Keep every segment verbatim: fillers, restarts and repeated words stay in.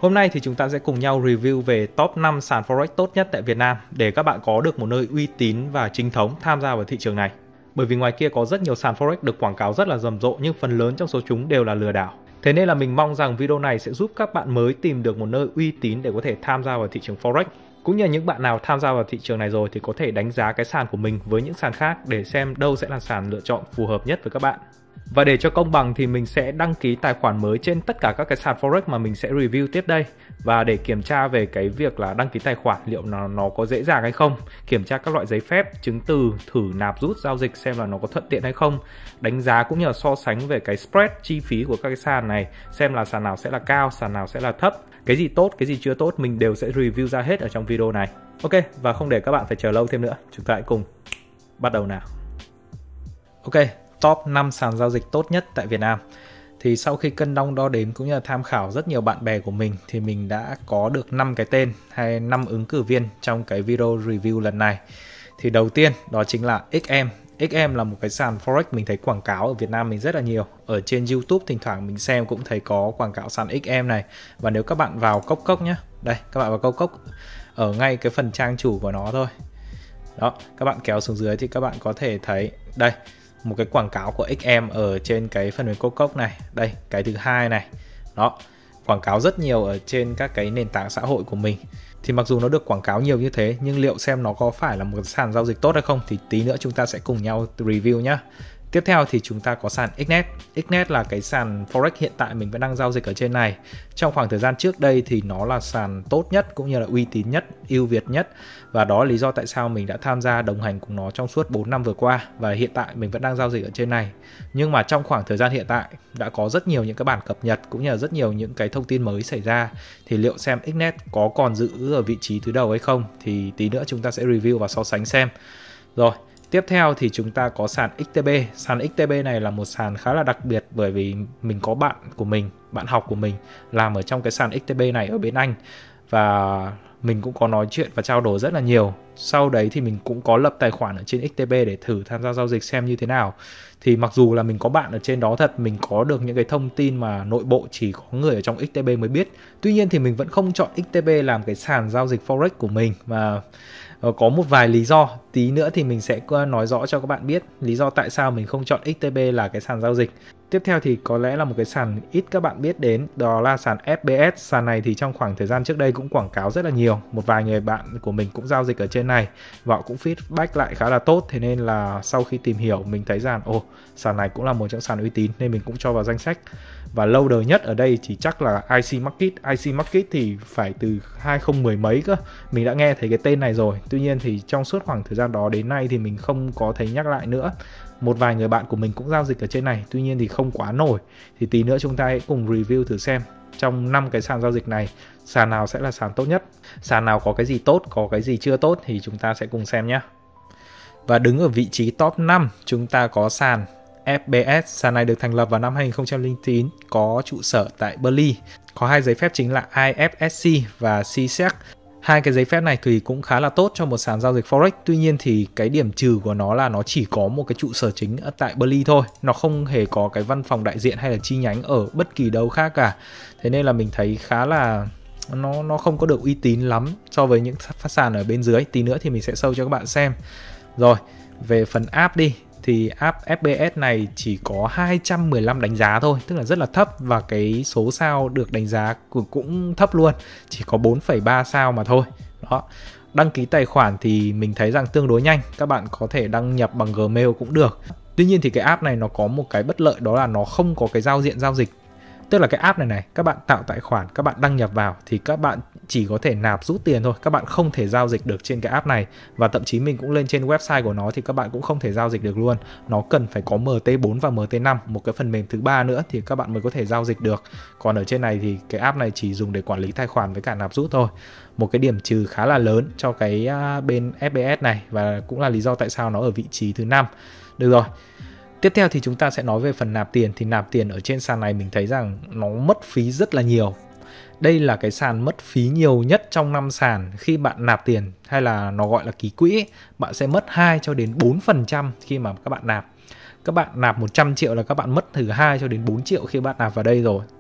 Hôm nay thì chúng ta sẽ cùng nhau review về top năm sàn Forex tốt nhất tại Việt Nam để các bạn có được một nơi uy tín và chính thống tham gia vào thị trường này. Bởi vì ngoài kia có rất nhiều sàn Forex được quảng cáo rất là rầm rộ nhưng phần lớn trong số chúng đều là lừa đảo. Thế nên là mình mong rằng video này sẽ giúp các bạn mới tìm được một nơi uy tín để có thể tham gia vào thị trường Forex. Cũng như những bạn nào tham gia vào thị trường này rồi thì có thể đánh giá cái sàn của mình với những sàn khác để xem đâu sẽ là sàn lựa chọn phù hợp nhất với các bạn. Và để cho công bằng thì mình sẽ đăng ký tài khoản mới trên tất cả các cái sàn Forex mà mình sẽ review tiếp đây. Và để kiểm tra về cái việc là đăng ký tài khoản liệu nó, nó có dễ dàng hay không, kiểm tra các loại giấy phép, chứng từ, thử nạp rút giao dịch xem là nó có thuận tiện hay không, đánh giá cũng như là so sánh về cái spread chi phí của các cái sàn này, xem là sàn nào sẽ là cao, sàn nào sẽ là thấp, cái gì tốt, cái gì chưa tốt mình đều sẽ review ra hết ở trong video này. Ok, và không để các bạn phải chờ lâu thêm nữa, chúng ta hãy cùng bắt đầu nào. Ok, top năm sàn giao dịch tốt nhất tại Việt Nam. Thì sau khi cân đong đo đếm cũng như là tham khảo rất nhiều bạn bè của mình thì mình đã có được năm cái tên hay năm ứng cử viên trong cái video review lần này. Thì đầu tiên đó chính là ích em. ích em là một cái sàn Forex mình thấy quảng cáo ở Việt Nam mình rất là nhiều. Ở trên YouTube thỉnh thoảng mình xem cũng thấy có quảng cáo sàn ích em này. Và nếu các bạn vào Cốc Cốc nhé, đây các bạn vào Cốc Cốc, ở ngay cái phần trang chủ của nó thôi. Đó, các bạn kéo xuống dưới thì các bạn có thể thấy đây một cái quảng cáo của ích em ở trên cái phần mềm Cốc Cốc này. Đây, cái thứ hai này. Đó, quảng cáo rất nhiều ở trên các cái nền tảng xã hội của mình. Thì mặc dù nó được quảng cáo nhiều như thế nhưng liệu xem nó có phải là một sàn giao dịch tốt hay không thì tí nữa chúng ta sẽ cùng nhau review nhé. Tiếp theo thì chúng ta có sàn ích net. ích net là cái sàn Forex hiện tại mình vẫn đang giao dịch ở trên này. Trong khoảng thời gian trước đây thì nó là sàn tốt nhất cũng như là uy tín nhất, ưu việt nhất. Và đó là lý do tại sao mình đã tham gia đồng hành cùng nó trong suốt bốn năm vừa qua. Và hiện tại mình vẫn đang giao dịch ở trên này. Nhưng mà trong khoảng thời gian hiện tại đã có rất nhiều những cái bản cập nhật cũng như là rất nhiều những cái thông tin mới xảy ra. Thì liệu xem ích net có còn giữ ở vị trí thứ đầu hay không thì tí nữa chúng ta sẽ review và so sánh xem. Rồi. Tiếp theo thì chúng ta có sàn ích tê bê. Sàn ích tê bê này là một sàn khá là đặc biệt bởi vì mình có bạn của mình, bạn học của mình làm ở trong cái sàn ích tê bê này ở bên Anh. Và mình cũng có nói chuyện và trao đổi rất là nhiều. Sau đấy thì mình cũng có lập tài khoản ở trên ích tê bê để thử tham gia giao dịch xem như thế nào. Thì mặc dù là mình có bạn ở trên đó thật, mình có được những cái thông tin mà nội bộ chỉ có người ở trong ích tê bê mới biết. Tuy nhiên thì mình vẫn không chọn ích tê bê làm cái sàn giao dịch Forex của mình mà có một vài lý do, tí nữa thì mình sẽ nói rõ cho các bạn biết lý do tại sao mình không chọn ích tê bê là cái sàn giao dịch. Tiếp theo thì có lẽ là một cái sàn ít các bạn biết đến, đó là sàn ép bê ét. Sàn này thì trong khoảng thời gian trước đây cũng quảng cáo rất là nhiều. Một vài người bạn của mình cũng giao dịch ở trên này và cũng feedback lại khá là tốt. Thế nên là sau khi tìm hiểu mình thấy rằng ồ, sàn này cũng là một trong sàn uy tín nên mình cũng cho vào danh sách. Và lâu đời nhất ở đây thì chắc là i xê Market. i xê Market thì phải từ hai không một không mấy cơ. Mình đã nghe thấy cái tên này rồi. Tuy nhiên thì trong suốt khoảng thời gian đó đến nay thì mình không có thấy nhắc lại nữa. Một vài người bạn của mình cũng giao dịch ở trên này, tuy nhiên thì không quá nổi. Thì tí nữa chúng ta hãy cùng review thử xem trong năm cái sàn giao dịch này sàn nào sẽ là sàn tốt nhất, sàn nào có cái gì tốt, có cái gì chưa tốt thì chúng ta sẽ cùng xem nhé. Và đứng ở vị trí top năm chúng ta có sàn ép bê ét. Sàn này được thành lập vào năm hai không không chín, có trụ sở tại Berlin, có hai giấy phép chính là i ép ét xê và xê xê e xê. Hai cái giấy phép này thì cũng khá là tốt cho một sàn giao dịch Forex. Tuy nhiên thì cái điểm trừ của nó là nó chỉ có một cái trụ sở chính ở tại Berlin thôi. Nó không hề có cái văn phòng đại diện hay là chi nhánh ở bất kỳ đâu khác cả. Thế nên là mình thấy khá là nó, nó không có được uy tín lắm so với những phát sàn ở bên dưới. Tí nữa thì mình sẽ show cho các bạn xem. Rồi, về phần app đi. Thì app ép bê ét này chỉ có hai trăm mười lăm đánh giá thôi, tức là rất là thấp. Và cái số sao được đánh giá cũng thấp luôn, chỉ có bốn phẩy ba sao mà thôi. Đó. Đăng ký tài khoản thì mình thấy rằng tương đối nhanh, các bạn có thể đăng nhập bằng Gmail cũng được. Tuy nhiên thì cái app này nó có một cái bất lợi, đó là nó không có cái giao diện giao dịch. Tức là cái app này này, các bạn tạo tài khoản, các bạn đăng nhập vào thì các bạn chỉ có thể nạp rút tiền thôi. Các bạn không thể giao dịch được trên cái app này. Và thậm chí mình cũng lên trên website của nó thì các bạn cũng không thể giao dịch được luôn. Nó cần phải có em tê bốn và em tê năm, một cái phần mềm thứ ba nữa thì các bạn mới có thể giao dịch được. Còn ở trên này thì cái app này chỉ dùng để quản lý tài khoản với cả nạp rút thôi. Một cái điểm trừ khá là lớn cho cái bên ép bê ét này và cũng là lý do tại sao nó ở vị trí thứ năm. Được rồi. Tiếp theo thì chúng ta sẽ nói về phần nạp tiền. Thì nạp tiền ở trên sàn này mình thấy rằng nó mất phí rất là nhiều. Đây là cái sàn mất phí nhiều nhất trong năm sàn. Khi bạn nạp tiền hay là nó gọi là ký quỹ, bạn sẽ mất hai cho đến bốn phần trăm khi mà các bạn nạp. Các bạn nạp một trăm triệu là các bạn mất từ hai cho đến bốn triệu khi bạn nạp vào đây rồi.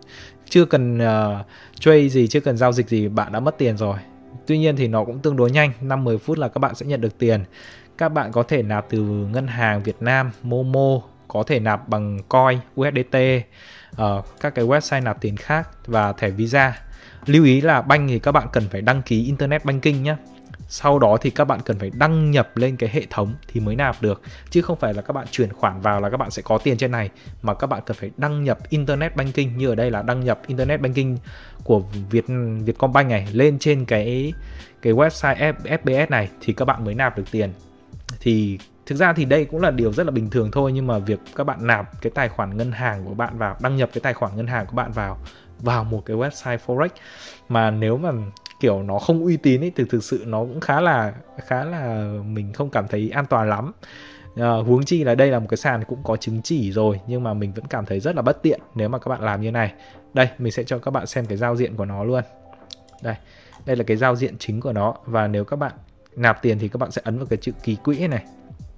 chưa cần uh, trade gì, chưa cần giao dịch gì bạn đã mất tiền rồi. Tuy nhiên thì nó cũng tương đối nhanh, năm mười phút là các bạn sẽ nhận được tiền. Các bạn có thể nạp từ ngân hàng Việt Nam, Momo, có thể nạp bằng coin, u ét đê tê, uh, các cái website nạp tiền khác và thẻ Visa. Lưu ý là banh thì các bạn cần phải đăng ký Internet Banking nhé. Sau đó thì các bạn cần phải đăng nhập lên cái hệ thống thì mới nạp được. Chứ không phải là các bạn chuyển khoản vào là các bạn sẽ có tiền trên này, mà các bạn cần phải đăng nhập Internet Banking. Như ở đây là đăng nhập Internet Banking của Việt Vietcombank này lên trên cái cái website ép pê ét này thì các bạn mới nạp được tiền. Thì thực ra thì đây cũng là điều rất là bình thường thôi, nhưng mà việc các bạn nạp cái tài khoản ngân hàng của bạn vào, đăng nhập cái tài khoản ngân hàng của bạn vào vào một cái website Forex mà nếu mà kiểu nó không uy tín ấy thì thực sự nó cũng khá là khá là mình không cảm thấy an toàn lắm. À, huống chi là đây là một cái sàn cũng có chứng chỉ rồi, nhưng mà mình vẫn cảm thấy rất là bất tiện nếu mà các bạn làm như này. Đây, mình sẽ cho các bạn xem cái giao diện của nó luôn. Đây, đây là cái giao diện chính của nó. Và nếu các bạn nạp tiền thì các bạn sẽ ấn vào cái chữ ký quỹ này.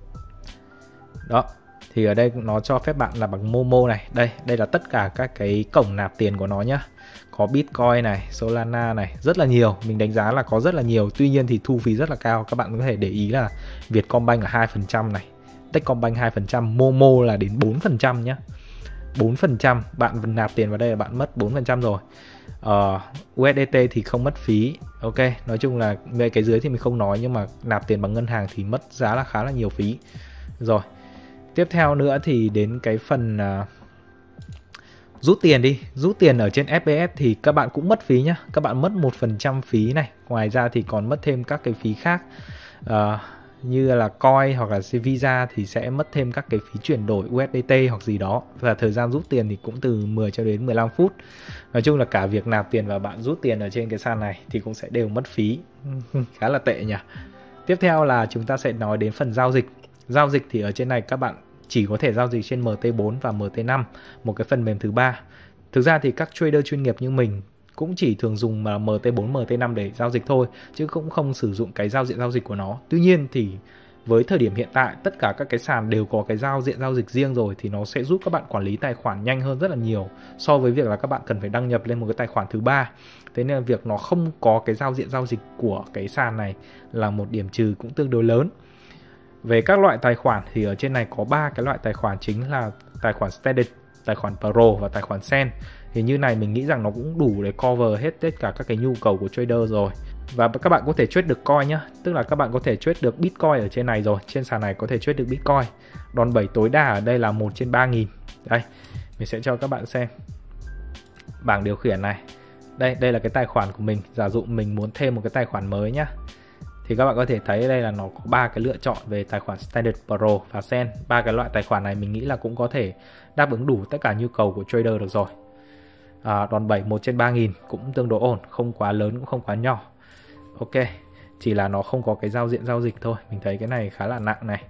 Đó, thì ở đây nó cho phép bạn là bằng Momo này. Đây, đây là tất cả các cái cổng nạp tiền của nó nhá. Có Bitcoin này, Solana này, rất là nhiều. Mình đánh giá là có rất là nhiều. Tuy nhiên thì thu phí rất là cao. Các bạn có thể để ý là Vietcombank là hai phần trăm này, Techcombank hai phần trăm, Momo là đến bốn phần trăm nhá. bốn phần trăm, bạn nạp tiền vào đây là bạn mất bốn phần trăm rồi. uh, u ét đê tê thì không mất phí. Ok, nói chung là về cái dưới thì mình không nói, nhưng mà nạp tiền bằng ngân hàng thì mất giá là khá là nhiều phí. Rồi, tiếp theo nữa thì đến cái phần uh, rút tiền đi. Rút tiền ở trên ép pê ét thì các bạn cũng mất phí nhá. Các bạn mất một phần trăm phí này. Ngoài ra thì còn mất thêm các cái phí khác, uh, như là coin hoặc là Visa thì sẽ mất thêm các cái phí chuyển đổi u ét đê tê hoặc gì đó. Và thời gian rút tiền thì cũng từ mười cho đến mười lăm phút. Nói chung là cả việc nạp tiền và bạn rút tiền ở trên cái sàn này thì cũng sẽ đều mất phí. Khá là tệ nhỉ. Tiếp theo là chúng ta sẽ nói đến phần giao dịch. Giao dịch thì ở trên này các bạn chỉ có thể giao dịch trên em tê bốn và em tê năm, một cái phần mềm thứ ba. Thực ra thì các trader chuyên nghiệp như mình cũng chỉ thường dùng em tê bốn, em tê năm để giao dịch thôi, chứ cũng không sử dụng cái giao diện giao dịch của nó. Tuy nhiên thì với thời điểm hiện tại, tất cả các cái sàn đều có cái giao diện giao dịch riêng rồi, thì nó sẽ giúp các bạn quản lý tài khoản nhanh hơn rất là nhiều so với việc là các bạn cần phải đăng nhập lên một cái tài khoản thứ ba. Thế nên là việc nó không có cái giao diện giao dịch của cái sàn này là một điểm trừ cũng tương đối lớn. Về các loại tài khoản thì ở trên này có ba cái loại tài khoản chính là tài khoản Standard, tài khoản Pro và tài khoản Sen. Thì như này mình nghĩ rằng nó cũng đủ để cover hết tất cả các cái nhu cầu của trader rồi. Và các bạn có thể trade được coin nhá, tức là các bạn có thể trade được Bitcoin ở trên này rồi. Trên sàn này có thể trade được Bitcoin. Đòn bẩy tối đa ở đây là một trên ba nghìn. Đây, mình sẽ cho các bạn xem bảng điều khiển này. Đây, đây là cái tài khoản của mình. Giả dụ mình muốn thêm một cái tài khoản mới nhá, thì các bạn có thể thấy đây là nó có ba cái lựa chọn về tài khoản Standard, Pro và Sen. Ba cái loại tài khoản này mình nghĩ là cũng có thể đáp ứng đủ tất cả nhu cầu của trader được rồi. À, đòn bẩy một trên ba nghìn cũng tương đối ổn, không quá lớn cũng không quá nhỏ. Ok, chỉ là nó không có cái giao diện giao dịch thôi. Mình thấy cái này khá là nặng này.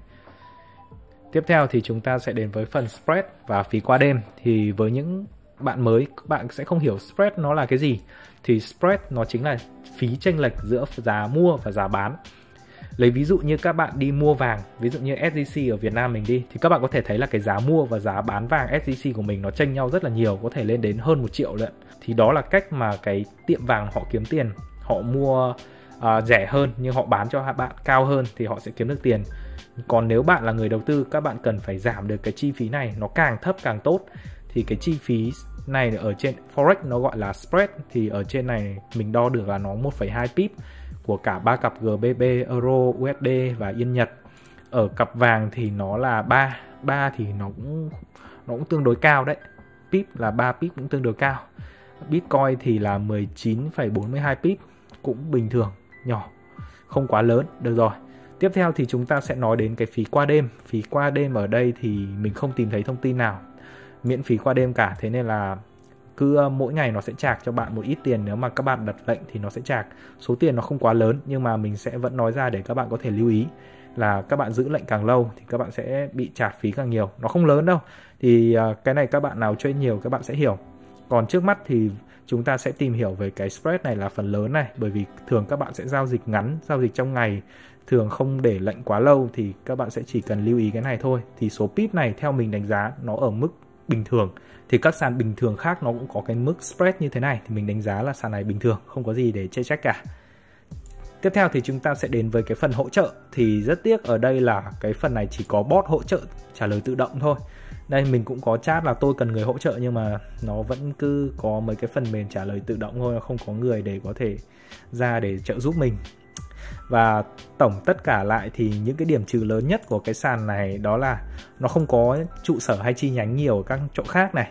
Tiếp theo thì chúng ta sẽ đến với phần spread và phí qua đêm. Thì với những bạn mới, các bạn sẽ không hiểu spread nó là cái gì. Thì spread nó chính là phí chênh lệch giữa giá mua và giá bán. Lấy ví dụ như các bạn đi mua vàng, ví dụ như ét gi xê ở Việt Nam mình đi, thì các bạn có thể thấy là cái giá mua và giá bán vàng ét gi xê của mình nó chênh nhau rất là nhiều, có thể lên đến hơn một triệu lận. Thì đó là cách mà cái tiệm vàng họ kiếm tiền. Họ mua uh, rẻ hơn nhưng họ bán cho bạn cao hơn thì họ sẽ kiếm được tiền. Còn nếu bạn là người đầu tư, các bạn cần phải giảm được cái chi phí này, nó càng thấp càng tốt. Thì cái chi phí này ở trên Forex nó gọi là spread, thì ở trên này mình đo được là nó một phẩy hai pip của cả ba cặp giê bê bê, Euro, u ét đê và Yên Nhật. Ở cặp vàng thì nó là ba, ba thì nó cũng nó cũng tương đối cao đấy. Pip là ba pip cũng tương đối cao. Bitcoin thì là mười chín phẩy bốn mươi hai pip, cũng bình thường, nhỏ, không quá lớn. Được rồi. Tiếp theo thì chúng ta sẽ nói đến cái phí qua đêm. Phí qua đêm ở đây thì mình không tìm thấy thông tin nào miễn phí qua đêm cả, thế nên là cứ mỗi ngày nó sẽ chạc cho bạn một ít tiền. Nếu mà các bạn đặt lệnh thì nó sẽ chạc. Số tiền nó không quá lớn, nhưng mà mình sẽ vẫn nói ra để các bạn có thể lưu ý là các bạn giữ lệnh càng lâu thì các bạn sẽ bị chạc phí càng nhiều. Nó không lớn đâu. Thì cái này các bạn nào chơi nhiều các bạn sẽ hiểu. Còn trước mắt thì chúng ta sẽ tìm hiểu về cái spread này là phần lớn này. Bởi vì thường các bạn sẽ giao dịch ngắn, giao dịch trong ngày, thường không để lệnh quá lâu, thì các bạn sẽ chỉ cần lưu ý cái này thôi. Thì số pip này theo mình đánh giá nó ở mức bình thường. Thì các sàn bình thường khác nó cũng có cái mức spread như thế này, thì mình đánh giá là sàn này bình thường, không có gì để chê trách cả. Tiếp theo thì chúng ta sẽ đến với cái phần hỗ trợ. Thì rất tiếc ở đây là cái phần này chỉ có bot hỗ trợ trả lời tự động thôi. Đây mình cũng có chat là tôi cần người hỗ trợ, nhưng mà nó vẫn cứ có mấy cái phần mềm trả lời tự động thôi, nó không có người để có thể ra để trợ giúp mình. Và tổng tất cả lại thì những cái điểm trừ lớn nhất của cái sàn này đó là nó không có trụ sở hay chi nhánh nhiều ở các chỗ khác này.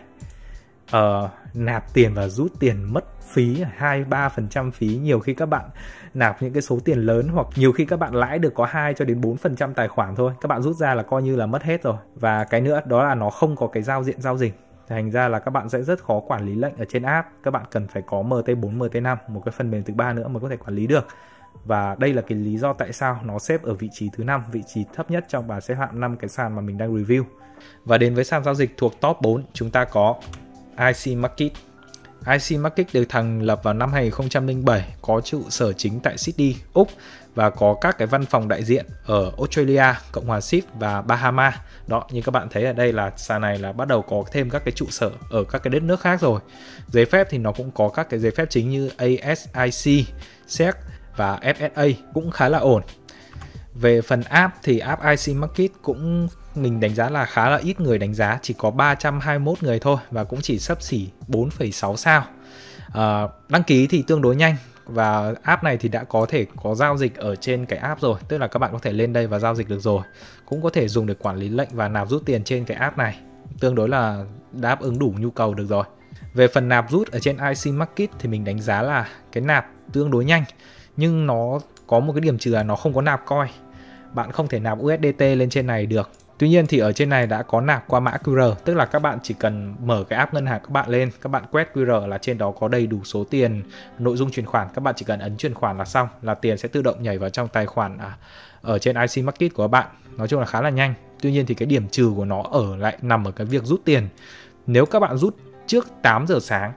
Ờ, nạp tiền và rút tiền mất phí hai ba phần trăm phí. Nhiều khi các bạn nạp những cái số tiền lớn, hoặc nhiều khi các bạn lãi được có hai cho đến bốn phần trăm tài khoản thôi, các bạn rút ra là coi như là mất hết rồi. Và cái nữa đó là nó không có cái giao diện giao dịch, thành ra là các bạn sẽ rất khó quản lý lệnh ở trên app. Các bạn cần phải có em tê bốn, em tê năm, một cái phần mềm thứ ba nữa mới có thể quản lý được. Và đây là cái lý do tại sao nó xếp ở vị trí thứ năm, vị trí thấp nhất trong bảng xếp hạng năm cái sàn mà mình đang review. Và đến với sàn giao dịch thuộc top bốn, chúng ta có i xê Market. i xê Market được thành lập vào năm hai nghìn không trăm lẻ bảy, có trụ sở chính tại Sydney, Úc, và có các cái văn phòng đại diện ở Australia, Cộng hòa Ship và Bahama. Đó, như các bạn thấy ở đây là sàn này là bắt đầu có thêm các cái trụ sở ở các cái đất nước khác rồi. Giấy phép thì nó cũng có các cái giấy phép chính như a ét i xê, sec và ép ét a cũng khá là ổn. Về phần app thì app i xê Market cũng mình đánh giá là khá là ít người đánh giá, chỉ có ba trăm hai mươi mốt người thôi và cũng chỉ xấp xỉ bốn phẩy sáu sao. À, đăng ký thì tương đối nhanh và app này thì đã có thể có giao dịch ở trên cái app rồi, tức là các bạn có thể lên đây và giao dịch được rồi. Cũng có thể dùng để quản lý lệnh và nạp rút tiền trên cái app này, tương đối là đáp ứng đủ nhu cầu được rồi. Về phần nạp rút ở trên i xê Market thì mình đánh giá là cái nạp tương đối nhanh, nhưng nó có một cái điểm trừ là nó không có nạp coin. Bạn không thể nạp u ét đê tê lên trên này được. Tuy nhiên thì ở trên này đã có nạp qua mã quy rờ, tức là các bạn chỉ cần mở cái app ngân hàng các bạn lên, các bạn quét quy rờ là trên đó có đầy đủ số tiền, nội dung chuyển khoản, các bạn chỉ cần ấn chuyển khoản là xong, là tiền sẽ tự động nhảy vào trong tài khoản à, ở trên i xê Market của các bạn. Nói chung là khá là nhanh. Tuy nhiên thì cái điểm trừ của nó ở lại nằm ở cái việc rút tiền. Nếu các bạn rút trước tám giờ sáng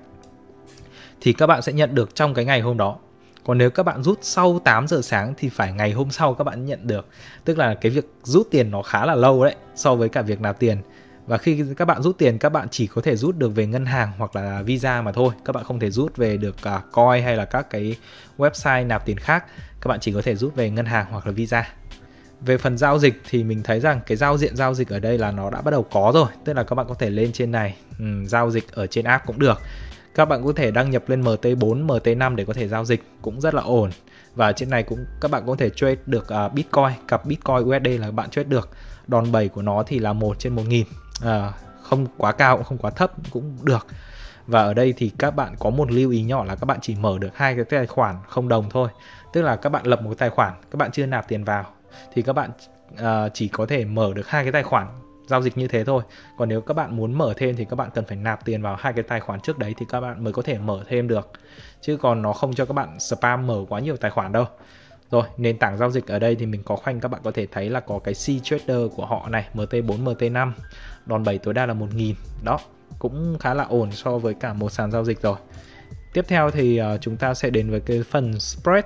thì các bạn sẽ nhận được trong cái ngày hôm đó. Còn nếu các bạn rút sau tám giờ sáng thì phải ngày hôm sau các bạn nhận được. Tức là cái việc rút tiền nó khá là lâu đấy so với cả việc nạp tiền. Và khi các bạn rút tiền, các bạn chỉ có thể rút được về ngân hàng hoặc là Visa mà thôi. Các bạn không thể rút về được cả coin hay là các cái website nạp tiền khác. Các bạn chỉ có thể rút về ngân hàng hoặc là Visa. Về phần giao dịch thì mình thấy rằng cái giao diện giao dịch ở đây là nó đã bắt đầu có rồi. Tức là các bạn có thể lên trên này, ừ, giao dịch ở trên app cũng được. Các bạn có thể đăng nhập lên em tê bốn, em tê năm để có thể giao dịch, cũng rất là ổn. Và trên này cũng các bạn có thể trade được uh, Bitcoin, cặp Bitcoin u ét đê là các bạn trade được. Đòn bẩy của nó thì là một trên một nghìn, à, không quá cao cũng không quá thấp cũng được. Và ở đây thì các bạn có một lưu ý nhỏ là các bạn chỉ mở được hai cái tài khoản không đồng thôi. Tức là các bạn lập một tài khoản, các bạn chưa nạp tiền vào thì các bạn uh, chỉ có thể mở được hai cái tài khoản giao dịch như thế thôi. Còn nếu các bạn muốn mở thêm thì các bạn cần phải nạp tiền vào hai cái tài khoản trước đấy thì các bạn mới có thể mở thêm được. Chứ còn nó không cho các bạn spam mở quá nhiều tài khoản đâu. Rồi, nền tảng giao dịch ở đây thì mình có khoanh, các bạn có thể thấy là có cái C-Trader của họ này, em tê bốn, em tê năm, đòn bẩy tối đa là một nghìn. Đó, cũng khá là ổn so với cả một sàn giao dịch rồi. Tiếp theo thì uh, chúng ta sẽ đến với cái phần spread.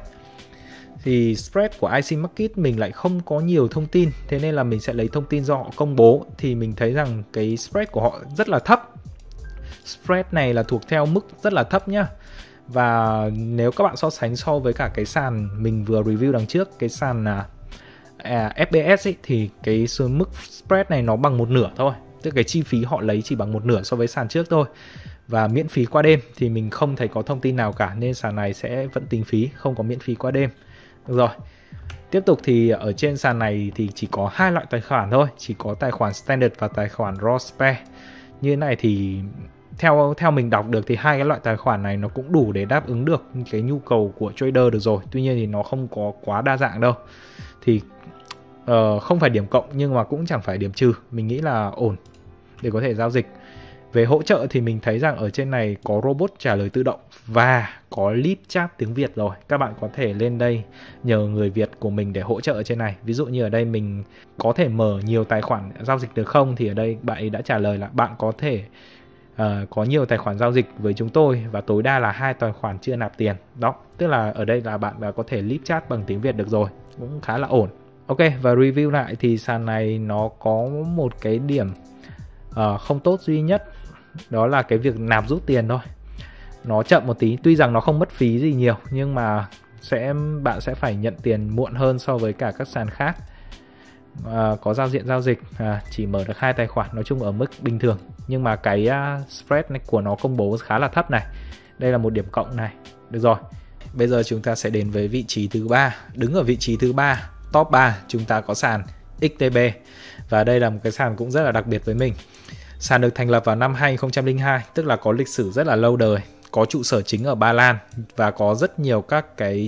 Thì spread của i xê Market mình lại không có nhiều thông tin, thế nên là mình sẽ lấy thông tin do họ công bố. Thì mình thấy rằng cái spread của họ rất là thấp. Spread này là thuộc theo mức rất là thấp nhá. Và nếu các bạn so sánh so với cả cái sàn mình vừa review đằng trước, cái sàn à, ép bê ét ấy, thì cái mức spread này nó bằng một nửa thôi. Tức cái chi phí họ lấy chỉ bằng một nửa so với sàn trước thôi. Và miễn phí qua đêm thì mình không thấy có thông tin nào cả, nên sàn này sẽ vẫn tính phí, không có miễn phí qua đêm. Được rồi. Tiếp tục thì ở trên sàn này thì chỉ có hai loại tài khoản thôi, chỉ có tài khoản Standard và tài khoản Raw Spare. Như thế này thì theo theo mình đọc được thì hai cái loại tài khoản này nó cũng đủ để đáp ứng được cái nhu cầu của trader được rồi. Tuy nhiên thì nó không có quá đa dạng đâu. Thì uh, không phải điểm cộng nhưng mà cũng chẳng phải điểm trừ. Mình nghĩ là ổn để có thể giao dịch. Về hỗ trợ thì mình thấy rằng ở trên này có robot trả lời tự động và có live chat tiếng Việt rồi. Các bạn có thể lên đây nhờ người Việt của mình để hỗ trợ ở trên này. Ví dụ như ở đây mình có thể mở nhiều tài khoản giao dịch được không? Thì ở đây bạn ấy đã trả lời là bạn có thể uh, có nhiều tài khoản giao dịch với chúng tôi và tối đa là hai tài khoản chưa nạp tiền. Đó, tức là ở đây là bạn đã có thể live chat bằng tiếng Việt được rồi. Cũng khá là ổn. Ok, và review lại thì sàn này nó có một cái điểm uh, không tốt duy nhất đó là cái việc nạp rút tiền thôi. Nó chậm một tí, tuy rằng nó không mất phí gì nhiều nhưng mà sẽ bạn sẽ phải nhận tiền muộn hơn so với cả các sàn khác. À, có giao diện giao dịch, à, chỉ mở được hai tài khoản, nói chung ở mức bình thường. Nhưng mà cái uh, spread này của nó công bố khá là thấp này. Đây là một điểm cộng này. Được rồi, bây giờ chúng ta sẽ đến với vị trí thứ ba. Đứng ở vị trí thứ ba, top ba, chúng ta có sàn ích tê bê. Và đây là một cái sàn cũng rất là đặc biệt với mình. Sàn được thành lập vào năm hai không không hai, tức là có lịch sử rất là lâu đời. Có trụ sở chính ở Ba Lan và có rất nhiều các cái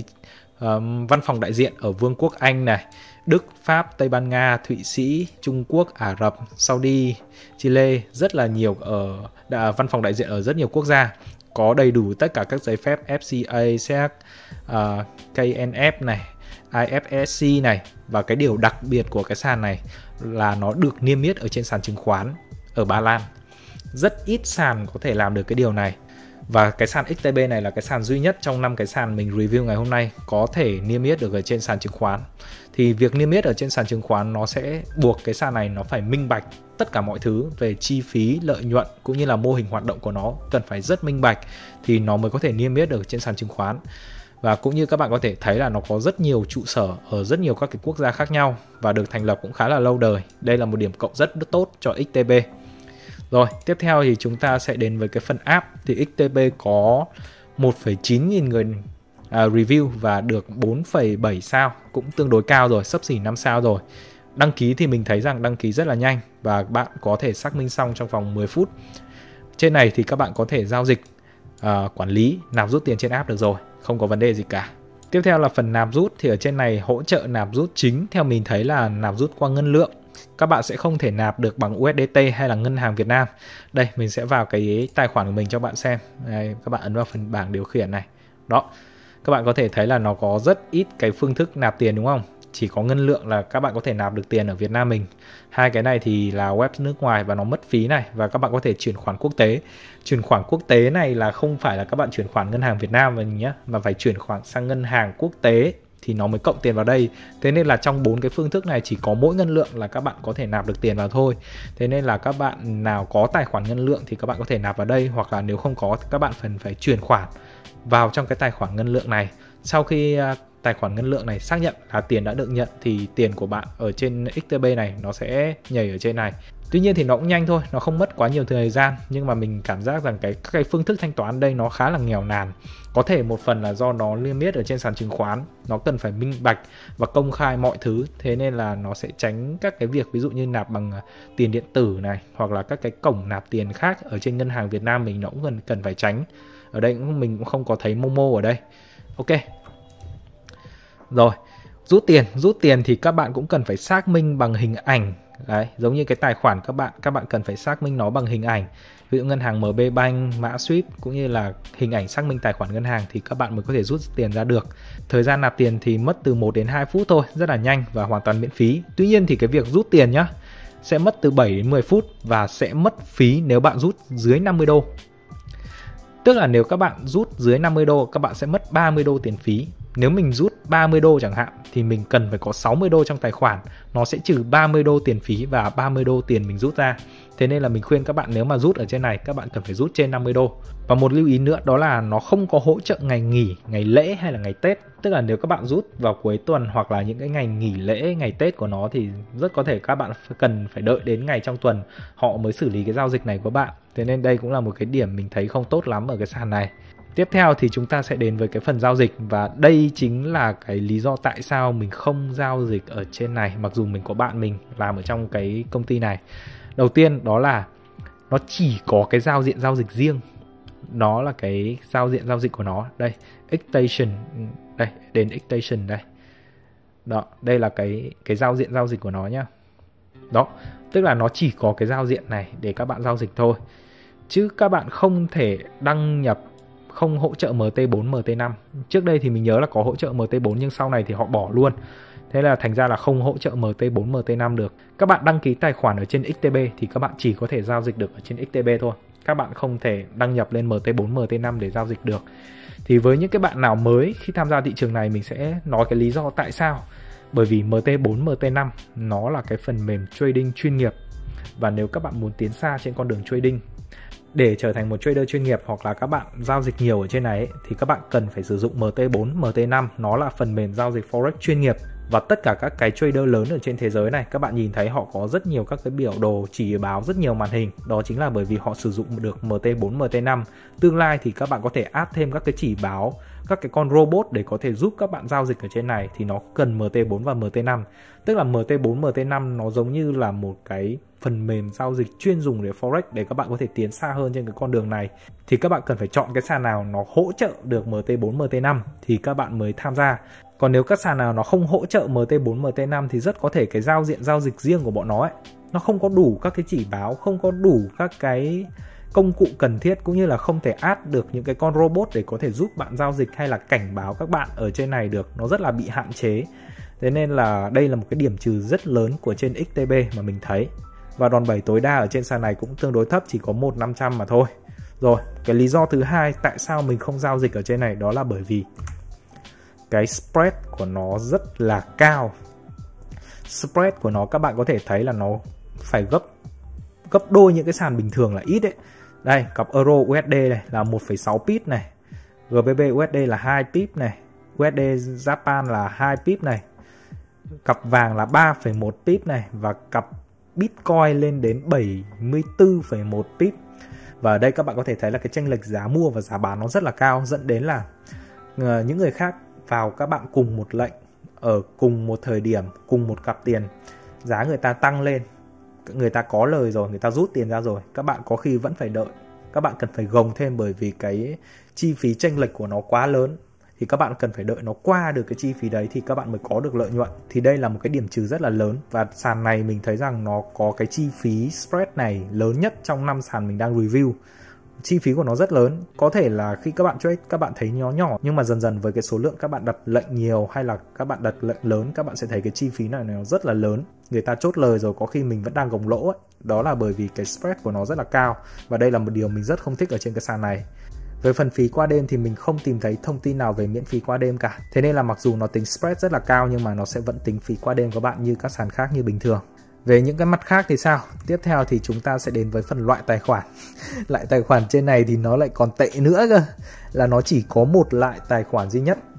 um, văn phòng đại diện ở Vương quốc Anh này, Đức, Pháp, Tây Ban Nha, Thụy Sĩ, Trung Quốc, Ả Rập, Saudi, Chile, rất là nhiều ở đã, văn phòng đại diện ở rất nhiều quốc gia. Có đầy đủ tất cả các giấy phép ép xê a, xê e xê, uh, ca en ép này, i ép ét xê này. Và cái điều đặc biệt của cái sàn này là nó được niêm yết ở trên sàn chứng khoán ở Ba Lan. Rất ít sàn có thể làm được cái điều này. Và cái sàn ích tê bê này là cái sàn duy nhất trong năm cái sàn mình review ngày hôm nay có thể niêm yết được ở trên sàn chứng khoán. Thì việc niêm yết ở trên sàn chứng khoán nó sẽ buộc cái sàn này nó phải minh bạch tất cả mọi thứ về chi phí, lợi nhuận cũng như là mô hình hoạt động của nó cần phải rất minh bạch thì nó mới có thể niêm yết được trên sàn chứng khoán. Và cũng như các bạn có thể thấy là nó có rất nhiều trụ sở ở rất nhiều các cái quốc gia khác nhau và được thành lập cũng khá là lâu đời. Đây là một điểm cộng rất tốt cho ích tê bê. Rồi, tiếp theo thì chúng ta sẽ đến với cái phần app. Thì ích tê bê có một phẩy chín nghìn người à, review và được bốn phẩy bảy sao, cũng tương đối cao rồi, xấp xỉ năm sao rồi. Đăng ký thì mình thấy rằng đăng ký rất là nhanh và bạn có thể xác minh xong trong vòng mười phút. Trên này thì các bạn có thể giao dịch, à, quản lý, nạp rút tiền trên app được rồi, không có vấn đề gì cả. Tiếp theo là phần nạp rút, thì ở trên này hỗ trợ nạp rút chính theo mình thấy là nạp rút qua ngân lượng. Các bạn sẽ không thể nạp được bằng u ét đê tê hay là ngân hàng Việt Nam. Đây, mình sẽ vào cái tài khoản của mình cho bạn xem. Đây, các bạn ấn vào phần bảng điều khiển này. Đó, các bạn có thể thấy là nó có rất ít cái phương thức nạp tiền đúng không? Chỉ có ngân lượng là các bạn có thể nạp được tiền ở Việt Nam mình. Hai cái này thì là web nước ngoài và nó mất phí này. Và các bạn có thể chuyển khoản quốc tế. Chuyển khoản quốc tế này là không phải là các bạn chuyển khoản ngân hàng Việt Nam mình nhé, mà phải chuyển khoản sang ngân hàng quốc tế thì nó mới cộng tiền vào đây. Thế nên là trong bốn cái phương thức này chỉ có mỗi ngân lượng là các bạn có thể nạp được tiền vào thôi. Thế nên là các bạn nào có tài khoản ngân lượng thì các bạn có thể nạp vào đây, hoặc là nếu không có thì các bạn phần phải chuyển khoản vào trong cái tài khoản ngân lượng này. Sau khi tài khoản ngân lượng này xác nhận là tiền đã được nhận thì tiền của bạn ở trên ích tê bê này nó sẽ nhảy ở trên này. Tuy nhiên thì nó cũng nhanh thôi, nó không mất quá nhiều thời gian, nhưng mà mình cảm giác rằng cái các cái phương thức thanh toán đây nó khá là nghèo nàn. Có thể một phần là do nó niêm yết ở trên sàn chứng khoán, nó cần phải minh bạch và công khai mọi thứ, thế nên là nó sẽ tránh các cái việc ví dụ như nạp bằng tiền điện tử này, hoặc là các cái cổng nạp tiền khác ở trên ngân hàng Việt Nam mình nó cũng cần cần phải tránh. Ở đây cũng mình cũng không có thấy Momo ở đây. Ok. Rồi, rút tiền, rút tiền thì các bạn cũng cần phải xác minh bằng hình ảnh. Đấy, giống như cái tài khoản các bạn, các bạn cần phải xác minh nó bằng hình ảnh. Ví dụ ngân hàng em bê Bank, mã Swift cũng như là hình ảnh xác minh tài khoản ngân hàng thì các bạn mới có thể rút tiền ra được. Thời gian nạp tiền thì mất từ một đến hai phút thôi, rất là nhanh và hoàn toàn miễn phí. Tuy nhiên thì cái việc rút tiền nhá sẽ mất từ bảy đến mười phút và sẽ mất phí nếu bạn rút dưới năm mươi đô. Tức là nếu các bạn rút dưới năm mươi đô, các bạn sẽ mất ba mươi đô tiền phí. Nếu mình rút ba mươi đô chẳng hạn thì mình cần phải có sáu mươi đô trong tài khoản. Nó sẽ trừ ba mươi đô tiền phí và ba mươi đô tiền mình rút ra. Thế nên là mình khuyên các bạn nếu mà rút ở trên này, các bạn cần phải rút trên năm mươi đô. Và một lưu ý nữa đó là nó không có hỗ trợ ngày nghỉ, ngày lễ hay là ngày Tết. Tức là nếu các bạn rút vào cuối tuần hoặc là những cái ngày nghỉ lễ, ngày Tết của nó thì rất có thể các bạn cần phải đợi đến ngày trong tuần họ mới xử lý cái giao dịch này của bạn. Thế nên đây cũng là một cái điểm mình thấy không tốt lắm ở cái sàn này. Tiếp theo thì chúng ta sẽ đến với cái phần giao dịch, và đây chính là cái lý do tại sao mình không giao dịch ở trên này mặc dù mình có bạn mình làm ở trong cái công ty này. Đầu tiên đó là nó chỉ có cái giao diện giao dịch riêng. Nó là cái giao diện giao dịch của nó. Đây, Xstation, đây, đến Xstation đây. Đó, đây là cái cái giao diện giao dịch của nó nhá. Đó, tức là nó chỉ có cái giao diện này để các bạn giao dịch thôi. Chứ các bạn không thể đăng nhập, không hỗ trợ em tê bốn, em tê năm. Trước đây thì mình nhớ là có hỗ trợ em tê bốn nhưng sau này thì họ bỏ luôn. Thế là thành ra là không hỗ trợ em tê bốn, em tê năm được. Các bạn đăng ký tài khoản ở trên ích tê bê thì các bạn chỉ có thể giao dịch được ở trên ích tê bê thôi. Các bạn không thể đăng nhập lên em tê bốn, em tê năm để giao dịch được. Thì với những cái bạn nào mới khi tham gia thị trường này, mình sẽ nói cái lý do tại sao. Bởi vì em tê bốn, em tê năm nó là cái phần mềm trading chuyên nghiệp. Và nếu các bạn muốn tiến xa trên con đường trading, để trở thành một trader chuyên nghiệp hoặc là các bạn giao dịch nhiều ở trên này ấy, thì các bạn cần phải sử dụng M T bốn, M T năm. Nó là phần mềm giao dịch Forex chuyên nghiệp. Và tất cả các cái trader lớn ở trên thế giới này, các bạn nhìn thấy họ có rất nhiều các cái biểu đồ chỉ báo, rất nhiều màn hình. Đó chính là bởi vì họ sử dụng được M T bốn, M T năm. Tương lai thì các bạn có thể add thêm các cái chỉ báo, các cái con robot để có thể giúp các bạn giao dịch ở trên này, thì nó cần M T bốn và M T năm. Tức là M T bốn, M T năm nó giống như là một cái phần mềm giao dịch chuyên dùng để Forex, để các bạn có thể tiến xa hơn trên cái con đường này. Thì các bạn cần phải chọn cái sàn nào nó hỗ trợ được M T bốn, M T năm thì các bạn mới tham gia. Còn nếu các sàn nào nó không hỗ trợ M T bốn, M T năm thì rất có thể cái giao diện giao dịch riêng của bọn nó ấy, nó không có đủ các cái chỉ báo, không có đủ các cái công cụ cần thiết, cũng như là không thể add được những cái con robot để có thể giúp bạn giao dịch hay là cảnh báo các bạn ở trên này được. Nó rất là bị hạn chế. Thế nên là đây là một cái điểm trừ rất lớn của trên X T B mà mình thấy. Và đòn bẩy tối đa ở trên sàn này cũng tương đối thấp, chỉ có một nghìn năm trăm mà thôi. Rồi, cái lý do thứ hai tại sao mình không giao dịch ở trên này đó là bởi vì cái spread của nó rất là cao. Spread của nó các bạn có thể thấy là nó phải gấp gấp đôi những cái sàn bình thường là ít đấy. Đây, cặp Euro U S D này là một phẩy sáu pip này, G B P U S D là hai pip này, U S D Japan là hai pip này, cặp vàng là ba phẩy một pip này, và cặp Bitcoin lên đến bảy mươi tư phẩy một pip. Và ở đây các bạn có thể thấy là cái chênh lệch giá mua và giá bán nó rất là cao, dẫn đến là những người khác vào các bạn cùng một lệnh ở cùng một thời điểm, cùng một cặp tiền, giá người ta tăng lên, người ta có lời rồi, người ta rút tiền ra rồi, các bạn có khi vẫn phải đợi, các bạn cần phải gồng thêm, bởi vì cái chi phí chênh lệch của nó quá lớn, thì các bạn cần phải đợi nó qua được cái chi phí đấy thì các bạn mới có được lợi nhuận. Thì đây là một cái điểm trừ rất là lớn, và sàn này mình thấy rằng nó có cái chi phí spread này lớn nhất trong năm sàn mình đang review. Chi phí của nó rất lớn. Có thể là khi các bạn trade các bạn thấy nó nhỏ, nhưng mà dần dần với cái số lượng các bạn đặt lệnh nhiều hay là các bạn đặt lệnh lớn, các bạn sẽ thấy cái chi phí này nó rất là lớn. Người ta chốt lời rồi có khi mình vẫn đang gồng lỗ ấy. Đó là bởi vì cái spread của nó rất là cao, và đây là một điều mình rất không thích ở trên cái sàn này. Về phần phí qua đêm thì mình không tìm thấy thông tin nào về miễn phí qua đêm cả. Thế nên là mặc dù nó tính spread rất là cao, nhưng mà nó sẽ vẫn tính phí qua đêm các bạn như các sàn khác như bình thường. Về những cái mặt khác thì sao? Tiếp theo thì chúng ta sẽ đến với phần loại tài khoản. Loại tài khoản trên này thì nó lại còn tệ nữa cơ. Là nó chỉ có một loại tài khoản duy nhất,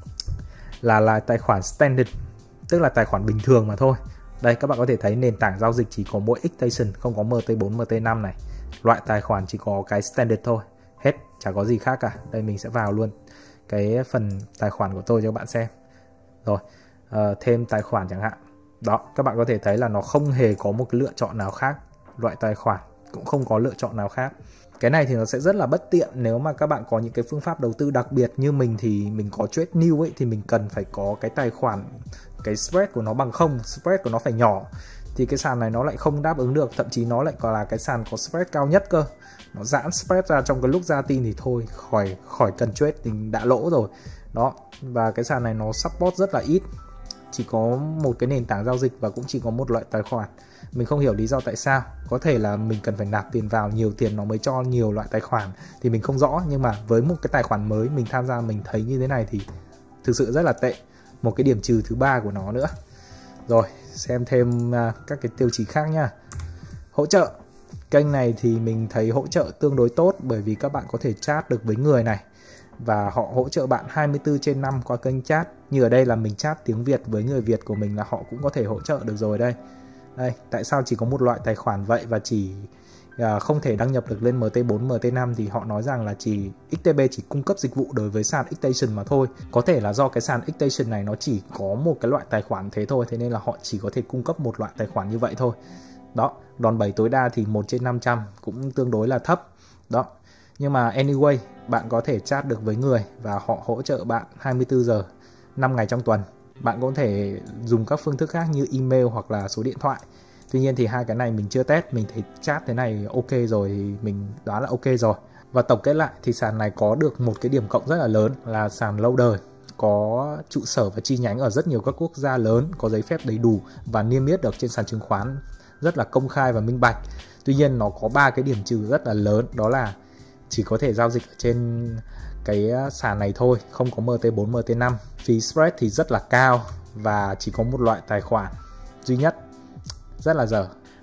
là loại tài khoản standard, tức là tài khoản bình thường mà thôi. Đây các bạn có thể thấy nền tảng giao dịch chỉ có mỗi Xstation, không có M T bốn, M T năm này. Loại tài khoản chỉ có cái standard thôi, hết, chả có gì khác cả. Đây mình sẽ vào luôn cái phần tài khoản của tôi cho các bạn xem. Rồi, uh, thêm tài khoản chẳng hạn. Đó, các bạn có thể thấy là nó không hề có một cái lựa chọn nào khác. Loại tài khoản cũng không có lựa chọn nào khác. Cái này thì nó sẽ rất là bất tiện nếu mà các bạn có những cái phương pháp đầu tư đặc biệt. Như mình thì mình có trade new ấy, thì mình cần phải có cái tài khoản, cái spread của nó bằng không, spread của nó phải nhỏ. Thì cái sàn này nó lại không đáp ứng được, thậm chí nó lại còn là cái sàn có spread cao nhất cơ. Nó giãn spread ra trong cái lúc ra tin thì thôi, khỏi khỏi cần trade thì đã lỗ rồi. Đó, và cái sàn này nó support rất là ít. Chỉ có một cái nền tảng giao dịch và cũng chỉ có một loại tài khoản. Mình không hiểu lý do tại sao. Có thể là mình cần phải nạp tiền vào nhiều tiền nó mới cho nhiều loại tài khoản, thì mình không rõ. Nhưng mà với một cái tài khoản mới mình tham gia, mình thấy như thế này thì thực sự rất là tệ. Một cái điểm trừ thứ ba của nó nữa. Rồi, xem thêm các cái tiêu chí khác nha. Hỗ trợ. Kênh này thì mình thấy hỗ trợ tương đối tốt, bởi vì các bạn có thể chat được với người này, và họ hỗ trợ bạn hai mươi tư trên năm qua kênh chat. Như ở đây là mình chat tiếng Việt với người Việt của mình, là họ cũng có thể hỗ trợ được rồi đây. Đây, tại sao chỉ có một loại tài khoản vậy và chỉ uh, không thể đăng nhập được lên M T bốn, M T năm, thì họ nói rằng là chỉ X T B chỉ cung cấp dịch vụ đối với sàn Xstation mà thôi. Có thể là do cái sàn Xstation này nó chỉ có một cái loại tài khoản thế thôi, thế nên là họ chỉ có thể cung cấp một loại tài khoản như vậy thôi. Đó, đòn bẩy tối đa thì một trên năm trăm, cũng tương đối là thấp. Đó, nhưng mà anyway, bạn có thể chat được với người và họ hỗ trợ bạn hai mươi tư giờ, năm ngày trong tuần. Bạn có thể dùng các phương thức khác như email hoặc là số điện thoại. Tuy nhiên thì hai cái này mình chưa test, mình thấy chat thế này ok rồi thì mình đoán là ok rồi. Và tổng kết lại thì sàn này có được một cái điểm cộng rất là lớn, là sàn lâu đời, có trụ sở và chi nhánh ở rất nhiều các quốc gia lớn, có giấy phép đầy đủ và niêm yết được trên sàn chứng khoán rất là công khai và minh bạch. Tuy nhiên nó có ba cái điểm trừ rất là lớn, đó là chỉ có thể giao dịch ở trên cái sàn này thôi, không có M T bốn, M T năm. Phí spread thì rất là cao và chỉ có một loại tài khoản duy nhất, rất là dở.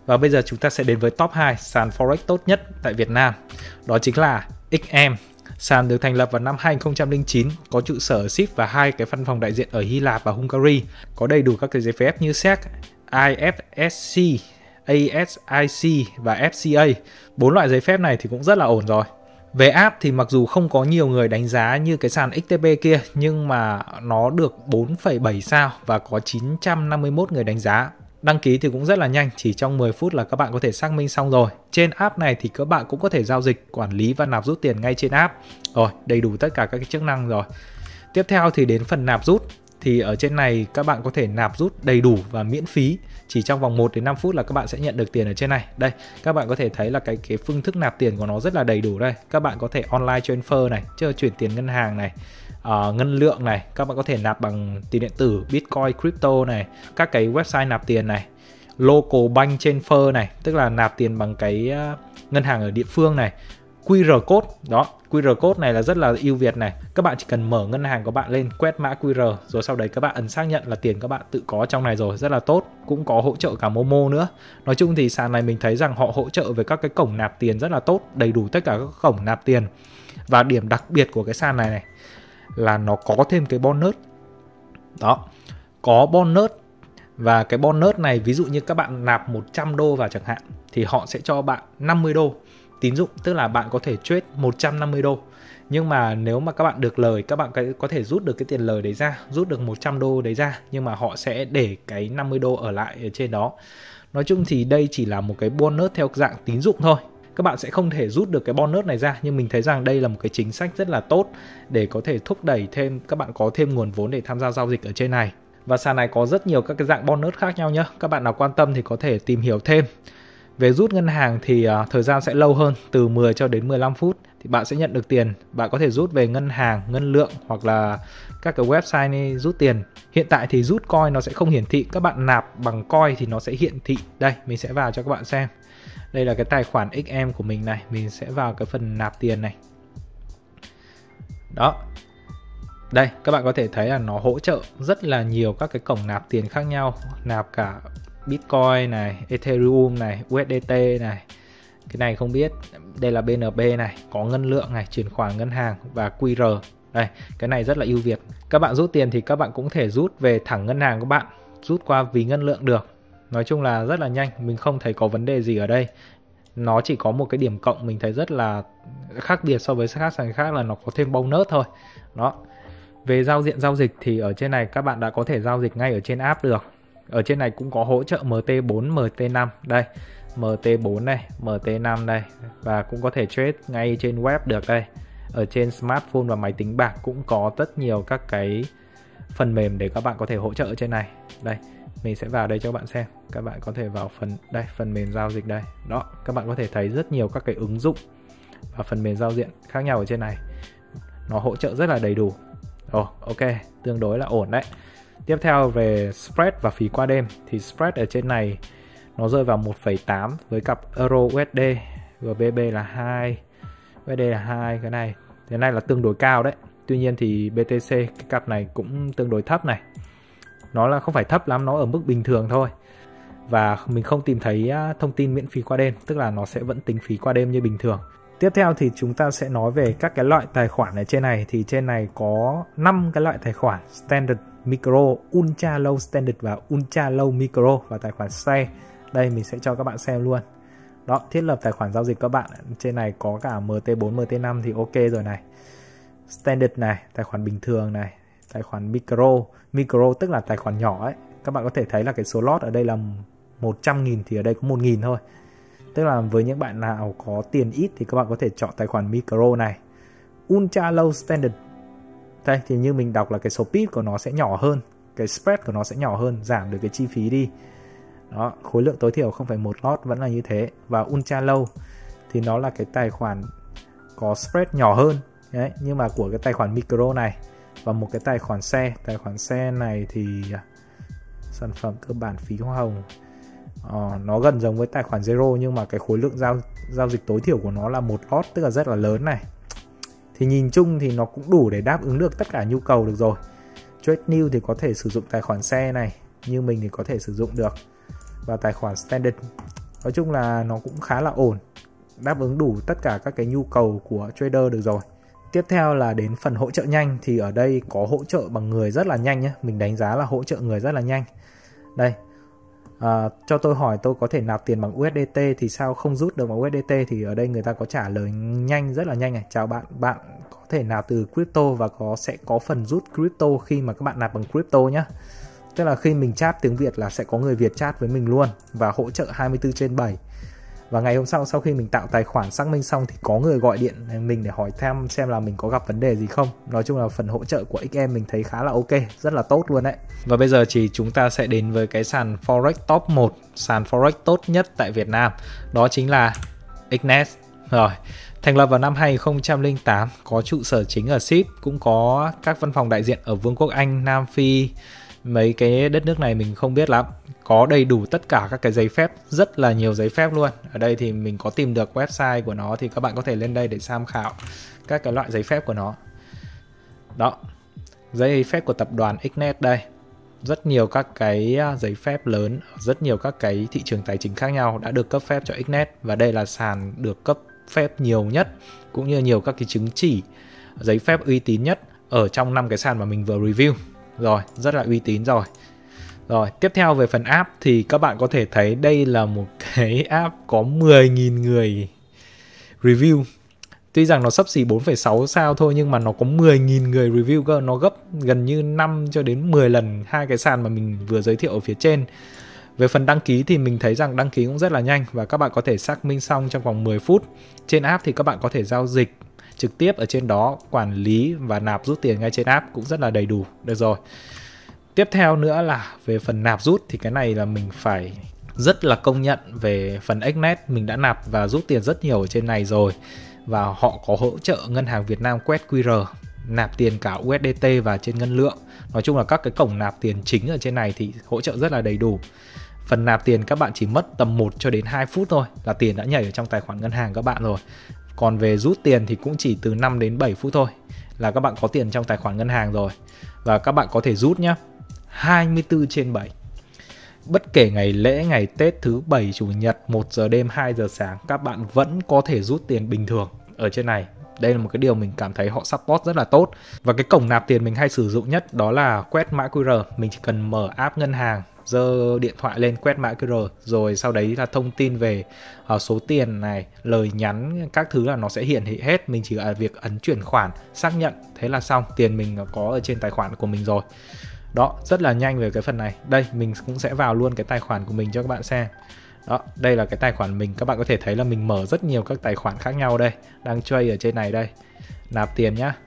Và bây giờ chúng ta sẽ đến với top hai sàn Forex tốt nhất tại Việt Nam. Đó chính là ích em. Sàn được thành lập vào năm hai nghìn không trăm lẻ chín, có trụ sở ở Chypre và hai cái văn phòng đại diện ở Hy Lạp và Hungary. Có đầy đủ các cái giấy phép như ét e xê, i ép ét xê, a ét i xê và ép xê a. Bốn loại giấy phép này thì cũng rất là ổn rồi. Về app thì mặc dù không có nhiều người đánh giá như cái sàn ích tê pê kia, nhưng mà nó được bốn phẩy bảy sao và có chín trăm năm mươi mốt người đánh giá. Đăng ký thì cũng rất là nhanh, chỉ trong mười phút là các bạn có thể xác minh xong rồi. Trên app này thì các bạn cũng có thể giao dịch, quản lý và nạp rút tiền ngay trên app. Rồi, đầy đủ tất cả các cái chức năng rồi. Tiếp theo thì đến phần nạp rút. Thì ở trên này các bạn có thể nạp rút đầy đủ và miễn phí. Chỉ trong vòng một đến năm phút là các bạn sẽ nhận được tiền ở trên này. Đây, các bạn có thể thấy là cái, cái phương thức nạp tiền của nó rất là đầy đủ đây. Các bạn có thể online transfer này, chơi chuyển tiền ngân hàng này, uh, ngân lượng này. Các bạn có thể nạp bằng tiền điện tử, Bitcoin, crypto này, các cái website nạp tiền này, local bank transfer này, tức là nạp tiền bằng cái uh, ngân hàng ở địa phương này, quy rờ code. Đó, quy rờ code này là rất là ưu việt này. Các bạn chỉ cần mở ngân hàng của bạn lên, quét mã quy rờ, rồi sau đấy các bạn ấn xác nhận là tiền các bạn tự có trong này rồi, rất là tốt. Cũng có hỗ trợ cả Momo nữa. Nói chung thì sàn này mình thấy rằng họ hỗ trợ về các cái cổng nạp tiền rất là tốt, đầy đủ tất cả các cổng nạp tiền. Và điểm đặc biệt của cái sàn này này là nó có thêm cái bonus. Đó, có bonus. Và cái bonus này ví dụ như các bạn nạp một trăm đô vào chẳng hạn, thì họ sẽ cho bạn năm mươi đô tín dụng, tức là bạn có thể trade một trăm năm mươi đô. Nhưng mà nếu mà các bạn được lời, các bạn có thể rút được cái tiền lời đấy ra, rút được một trăm đô đấy ra, nhưng mà họ sẽ để cái năm mươi đô ở lại ở trên đó. Nói chung thì đây chỉ là một cái bonus theo dạng tín dụng thôi. Các bạn sẽ không thể rút được cái bonus này ra, nhưng mình thấy rằng đây là một cái chính sách rất là tốt để có thể thúc đẩy thêm, các bạn có thêm nguồn vốn để tham gia giao dịch ở trên này. Và sàn này có rất nhiều các cái dạng bonus khác nhau nhé. Các bạn nào quan tâm thì có thể tìm hiểu thêm. Về rút ngân hàng thì uh, thời gian sẽ lâu hơn, từ mười cho đến mười lăm phút thì bạn sẽ nhận được tiền. Bạn có thể rút về ngân hàng, ngân lượng hoặc là các cái website này rút tiền. Hiện tại thì rút coin nó sẽ không hiển thị, các bạn nạp bằng coin thì nó sẽ hiển thị. Đây, mình sẽ vào cho các bạn xem. Đây là cái tài khoản ích em của mình này, mình sẽ vào cái phần nạp tiền này. Đó. Đây, các bạn có thể thấy là nó hỗ trợ rất là nhiều các cái cổng nạp tiền khác nhau, nạp cả Bitcoin này, Ethereum này, u ét đê tê này. Cái này không biết, đây là bê en bê này, có ngân lượng này, chuyển khoản ngân hàng và quy rờ. Đây, cái này rất là ưu việt. Các bạn rút tiền thì các bạn cũng thể rút về thẳng ngân hàng của bạn, rút qua ví ngân lượng được. Nói chung là rất là nhanh, mình không thấy có vấn đề gì ở đây. Nó chỉ có một cái điểm cộng mình thấy rất là khác biệt so với các sàn khác là nó có thêm bonus thôi. Đó. Về giao diện giao dịch thì ở trên này các bạn đã có thể giao dịch ngay ở trên app được. Ở trên này cũng có hỗ trợ em tê bốn, em tê năm. Đây, em tê bốn này, em tê năm đây. Và cũng có thể trade ngay trên web được đây. Ở trên smartphone và máy tính bảng cũng có rất nhiều các cái phần mềm để các bạn có thể hỗ trợ ở trên này. Đây, mình sẽ vào đây cho các bạn xem. Các bạn có thể vào phần đây, phần mềm giao dịch đây. Đó, các bạn có thể thấy rất nhiều các cái ứng dụng và phần mềm giao diện khác nhau ở trên này. Nó hỗ trợ rất là đầy đủ. Ồ, ok, tương đối là ổn đấy. Tiếp theo về spread và phí qua đêm thì spread ở trên này nó rơi vào một phẩy tám với cặp Euro u ét đê, giê bê bê là hai, u ét đê là hai, cái này. Cái này là tương đối cao đấy. Tuy nhiên thì bê tê xê cái cặp này cũng tương đối thấp này. Nó là không phải thấp lắm, nó ở mức bình thường thôi. Và mình không tìm thấy thông tin miễn phí qua đêm, tức là nó sẽ vẫn tính phí qua đêm như bình thường. Tiếp theo thì chúng ta sẽ nói về các cái loại tài khoản ở trên này. Thì trên này có năm cái loại tài khoản: Standard, Micro, Ultra Low Standard và Ultra Low Micro và tài khoản Share. Đây mình sẽ cho các bạn xem luôn. Đó, thiết lập tài khoản giao dịch các bạn. Trên này có cả em tê bốn, em tê năm thì ok rồi này. Standard này, tài khoản bình thường này. Tài khoản Micro, Micro tức là tài khoản nhỏ ấy. Các bạn có thể thấy là cái số lot ở đây là một trăm nghìn thì ở đây có một nghìn thôi. Tức là với những bạn nào có tiền ít thì các bạn có thể chọn tài khoản Micro này. Ultra Low Standard. Đây thì như mình đọc là cái số pip của nó sẽ nhỏ hơn, cái spread của nó sẽ nhỏ hơn, giảm được cái chi phí đi. Đó, khối lượng tối thiểu không phải một lot vẫn là như thế. Và Ultra Low thì nó là cái tài khoản có spread nhỏ hơn. Đấy, nhưng mà của cái tài khoản Micro này. Và một cái tài khoản Share. Tài khoản Share này thì sản phẩm cơ bản phí hoa hồng. Ờ, nó gần giống với tài khoản Zero nhưng mà cái khối lượng giao giao dịch tối thiểu của nó là một lot, tức là rất là lớn này. Thì nhìn chung thì nó cũng đủ để đáp ứng được tất cả nhu cầu được rồi. Trade New thì có thể sử dụng tài khoản Share này, như mình thì có thể sử dụng được. Và tài khoản Standard Nói chung là nó cũng khá là ổn, đáp ứng đủ tất cả các cái nhu cầu của trader được rồi. Tiếp theo là đến phần hỗ trợ nhanh, thì ở đây có hỗ trợ bằng người rất là nhanh nhé. Mình đánh giá là hỗ trợ người rất là nhanh. Đây, à, cho tôi hỏi tôi có thể nạp tiền bằng u ét đê tê thì sao không rút được bằng u ét đê tê, thì ở đây người ta có trả lời nhanh, rất là nhanh này. Chào bạn, bạn có thể nạp từ crypto và có sẽ có phần rút crypto khi mà các bạn nạp bằng crypto nhé. Tức là khi mình chat tiếng Việt là sẽ có người Việt chat với mình luôn và hỗ trợ hai mươi tư trên bảy. Và ngày hôm sau, sau khi mình tạo tài khoản xác minh xong thì có người gọi điện mình để hỏi thăm xem là mình có gặp vấn đề gì không. Nói chung là phần hỗ trợ của ích em mình thấy khá là ok, rất là tốt luôn đấy. Và bây giờ thì chúng ta sẽ đến với cái sàn Forex top một, sàn Forex tốt nhất tại Việt Nam. Đó chính là Xnet. Rồi, thành lập vào năm hai nghìn không trăm lẻ tám, có trụ sở chính ở Ship, cũng có các văn phòng đại diện ở Vương quốc Anh, Nam Phi. Mấy cái đất nước này mình không biết lắm. Có đầy đủ tất cả các cái giấy phép, rất là nhiều giấy phép luôn. Ở đây thì mình có tìm được website của nó, thì các bạn có thể lên đây để tham khảo các cái loại giấy phép của nó. Đó, giấy phép của tập đoàn Xnet đây. Rất nhiều các cái giấy phép lớn, rất nhiều các cái thị trường tài chính khác nhau đã được cấp phép cho Xnet. Và đây là sàn được cấp phép nhiều nhất, cũng như nhiều các cái chứng chỉ giấy phép uy tín nhất ở trong năm cái sàn mà mình vừa review. Rồi, rất là uy tín rồi. Rồi, tiếp theo về phần app thì các bạn có thể thấy đây là một cái app có mười nghìn người review. Tuy rằng nó xấp xỉ bốn phẩy sáu sao thôi nhưng mà nó có mười nghìn người review cơ. Nó gấp gần như năm cho đến mười lần hai cái sàn mà mình vừa giới thiệu ở phía trên. Về phần đăng ký thì mình thấy rằng đăng ký cũng rất là nhanh và các bạn có thể xác minh xong trong vòng mười phút. Trên app thì các bạn có thể giao dịch trực tiếp ở trên đó, quản lý và nạp rút tiền ngay trên app cũng rất là đầy đủ. Được rồi. Tiếp theo nữa là về phần nạp rút thì cái này là mình phải rất là công nhận về phần Xnet. Mình đã nạp và rút tiền rất nhiều ở trên này rồi. Và họ có hỗ trợ ngân hàng Việt Nam quét quy rờ, nạp tiền cả u ét đê tê và trên ngân lượng. Nói chung là các cái cổng nạp tiền chính ở trên này thì hỗ trợ rất là đầy đủ. Phần nạp tiền các bạn chỉ mất tầm một cho đến hai phút thôi là tiền đã nhảy ở trong tài khoản ngân hàng các bạn rồi. Còn về rút tiền thì cũng chỉ từ năm đến bảy phút thôi là các bạn có tiền trong tài khoản ngân hàng rồi. Và các bạn có thể rút nhé, hai mươi tư trên bảy. Bất kể ngày lễ, ngày Tết, thứ bảy, chủ nhật, một giờ đêm, hai giờ sáng, các bạn vẫn có thể rút tiền bình thường ở trên này. Đây là một cái điều mình cảm thấy họ support rất là tốt. Và cái cổng nạp tiền mình hay sử dụng nhất đó là quét mã quy rờ. Mình chỉ cần mở app ngân hàng, giơ điện thoại lên quét mã quy rờ, rồi sau đấy là thông tin về uh, số tiền này, lời nhắn, các thứ là nó sẽ hiển thị hết. Mình chỉ là việc ấn chuyển khoản, xác nhận, thế là xong, tiền mình có ở trên tài khoản của mình rồi. Đó, rất là nhanh về cái phần này. Đây, mình cũng sẽ vào luôn cái tài khoản của mình cho các bạn xem. Đó, đây là cái tài khoản mình. Các bạn có thể thấy là mình mở rất nhiều các tài khoản khác nhau đây. Đang trade ở trên này đây. Nạp tiền nhá.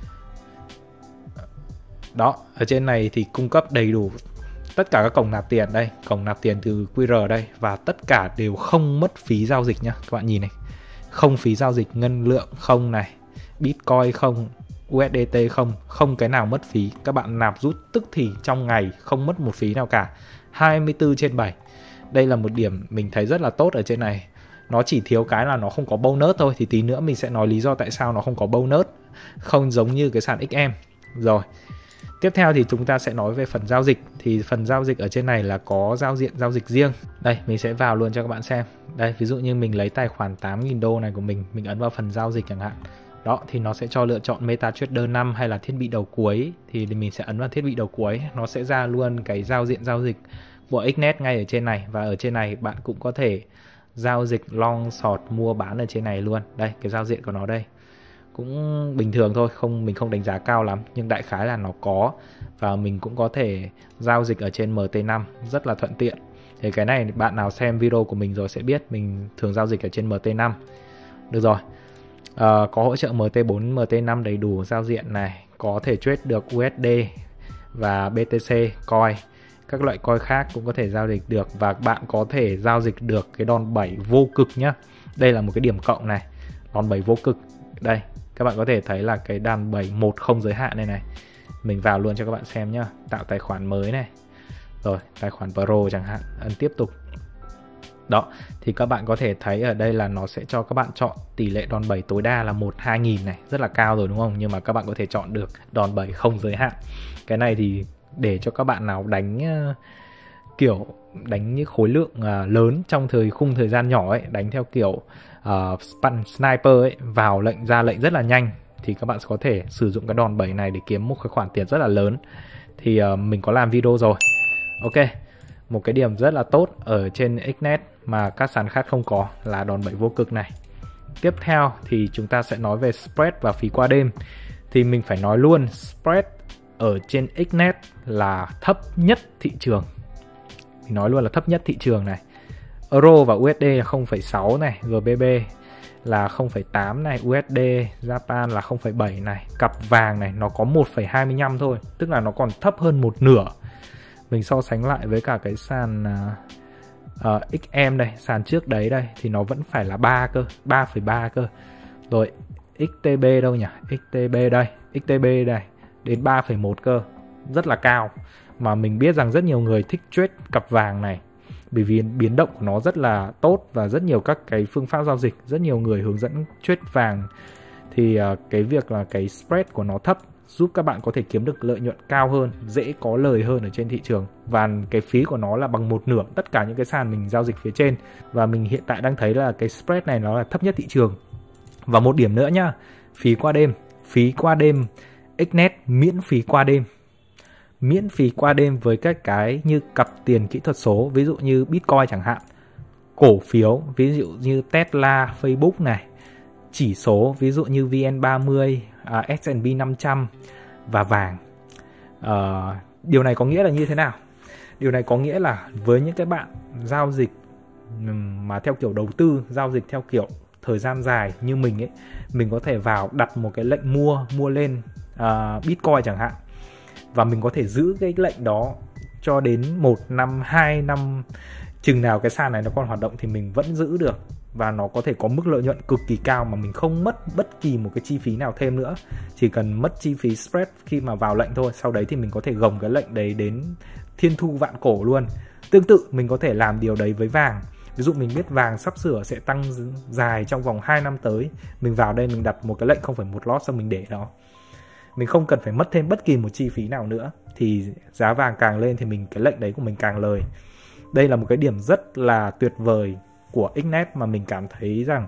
Đó, ở trên này thì cung cấp đầy đủ tất cả các cổng nạp tiền đây. Cổng nạp tiền từ quy rờ đây. Và tất cả đều không mất phí giao dịch nhá. Các bạn nhìn này. Không phí giao dịch, ngân lượng không này. Bitcoin không, u ét đê tê không, không cái nào mất phí. Các bạn nạp rút tức thì trong ngày, không mất một phí nào cả. Hai mươi tư trên bảy. Đây là một điểm mình thấy rất là tốt ở trên này. Nó chỉ thiếu cái là nó không có bonus thôi. Thì tí nữa mình sẽ nói lý do tại sao nó không có bonus, không giống như cái sàn ích em. Rồi, tiếp theo thì chúng ta sẽ nói về phần giao dịch. Thì phần giao dịch ở trên này là có giao diện giao dịch riêng. Đây, mình sẽ vào luôn cho các bạn xem. Đây, ví dụ như mình lấy tài khoản tám nghìn đô này của mình, mình ấn vào phần giao dịch chẳng hạn. Đó, thì nó sẽ cho lựa chọn MetaTrader năm hay là thiết bị đầu cuối. Thì mình sẽ ấn vào thiết bị đầu cuối. Nó sẽ ra luôn cái giao diện giao dịch của Xnet ngay ở trên này. Và ở trên này bạn cũng có thể giao dịch long, short, mua bán ở trên này luôn. Đây, cái giao diện của nó đây. Cũng bình thường thôi, không mình không đánh giá cao lắm. Nhưng đại khái là nó có. Và mình cũng có thể giao dịch ở trên em tê năm, rất là thuận tiện. Thì cái này bạn nào xem video của mình rồi sẽ biết. Mình thường giao dịch ở trên em tê năm. Được rồi. Uh, có hỗ trợ em tê bốn, em tê năm đầy đủ giao diện này. Có thể trade được u ét đê và bê tê xê, coin. Các loại coin khác cũng có thể giao dịch được. Và bạn có thể giao dịch được cái đòn bẩy vô cực nhá. Đây là một cái điểm cộng này. Đòn bẩy vô cực. Đây, các bạn có thể thấy là cái đòn bẩy một không giới hạn này này. Mình vào luôn cho các bạn xem nhá. Tạo tài khoản mới này. Rồi, tài khoản Pro chẳng hạn. Ấn tiếp tục. Đó, thì các bạn có thể thấy ở đây là nó sẽ cho các bạn chọn tỷ lệ đòn bẩy tối đa là một hai nghìn này. Rất là cao rồi đúng không? Nhưng mà các bạn có thể chọn được đòn bẩy không giới hạn. Cái này thì để cho các bạn nào đánh kiểu đánh những khối lượng uh, lớn trong thời khung thời gian nhỏ ấy, đánh theo kiểu uh, sniper ấy, vào lệnh ra lệnh rất là nhanh, thì các bạn có thể sử dụng cái đòn bẩy này để kiếm một cái khoản tiền rất là lớn. Thì uh, mình có làm video rồi. Ok, một cái điểm rất là tốt ở trên Xnet mà các sàn khác không có là đòn bẩy vô cực này. Tiếp theo thì chúng ta sẽ nói về spread và phí qua đêm. Thì mình phải nói luôn, spread ở trên Xnet là thấp nhất thị trường. Mình nói luôn là thấp nhất thị trường này. Euro và u ét đê là không phẩy sáu này, giê bê bê là không phẩy tám này, u ét đê Japan là không phẩy bảy này, cặp vàng này nó có một phẩy hai mươi lăm thôi, tức là nó còn thấp hơn một nửa. Mình so sánh lại với cả cái sàn uh, uh, ích em đây, sàn trước đấy đây thì nó vẫn phải là ba cơ, ba phẩy ba cơ. Rồi ích tê bê đâu nhỉ? ích tê bê đây, ích tê bê đây đến ba phẩy một cơ, rất là cao. Mà mình biết rằng rất nhiều người thích trade cặp vàng này bởi vì biến động của nó rất là tốt và rất nhiều các cái phương pháp giao dịch, rất nhiều người hướng dẫn trade vàng. Thì uh, cái việc là cái spread của nó thấp giúp các bạn có thể kiếm được lợi nhuận cao hơn, dễ có lời hơn ở trên thị trường. Và cái phí của nó là bằng một nửa tất cả những cái sàn mình giao dịch phía trên. Và mình hiện tại đang thấy là cái spread này nó là thấp nhất thị trường. Và một điểm nữa nhá, phí qua đêm. Phí qua đêm Xnet miễn phí qua đêm. Miễn phí qua đêm với các cái như cặp tiền kỹ thuật số, ví dụ như Bitcoin chẳng hạn, cổ phiếu ví dụ như Tesla, Facebook này, chỉ số ví dụ như vê en ba mươi, uh, ét and pê năm trăm và vàng. Uh, điều này có nghĩa là như thế nào? Điều này có nghĩa là với những cái bạn giao dịch mà theo kiểu đầu tư, giao dịch theo kiểu thời gian dài như mình ấy, mình có thể vào đặt một cái lệnh mua, mua lên uh, Bitcoin chẳng hạn. Và mình có thể giữ cái lệnh đó cho đến một năm, hai năm, chừng nào cái sàn này nó còn hoạt động thì mình vẫn giữ được. Và nó có thể có mức lợi nhuận cực kỳ cao mà mình không mất bất kỳ một cái chi phí nào thêm nữa. Chỉ cần mất chi phí spread khi mà vào lệnh thôi. Sau đấy thì mình có thể gồng cái lệnh đấy đến thiên thu vạn cổ luôn. Tương tự mình có thể làm điều đấy với vàng. Ví dụ mình biết vàng sắp sửa sẽ tăng dài trong vòng hai năm tới, mình vào đây mình đặt một cái lệnh không phẩy một lot xong mình để đó. Mình không cần phải mất thêm bất kỳ một chi phí nào nữa. Thì giá vàng càng lên thì mình cái lệnh đấy của mình càng lời. Đây là một cái điểm rất là tuyệt vời của Xnet mà mình cảm thấy rằng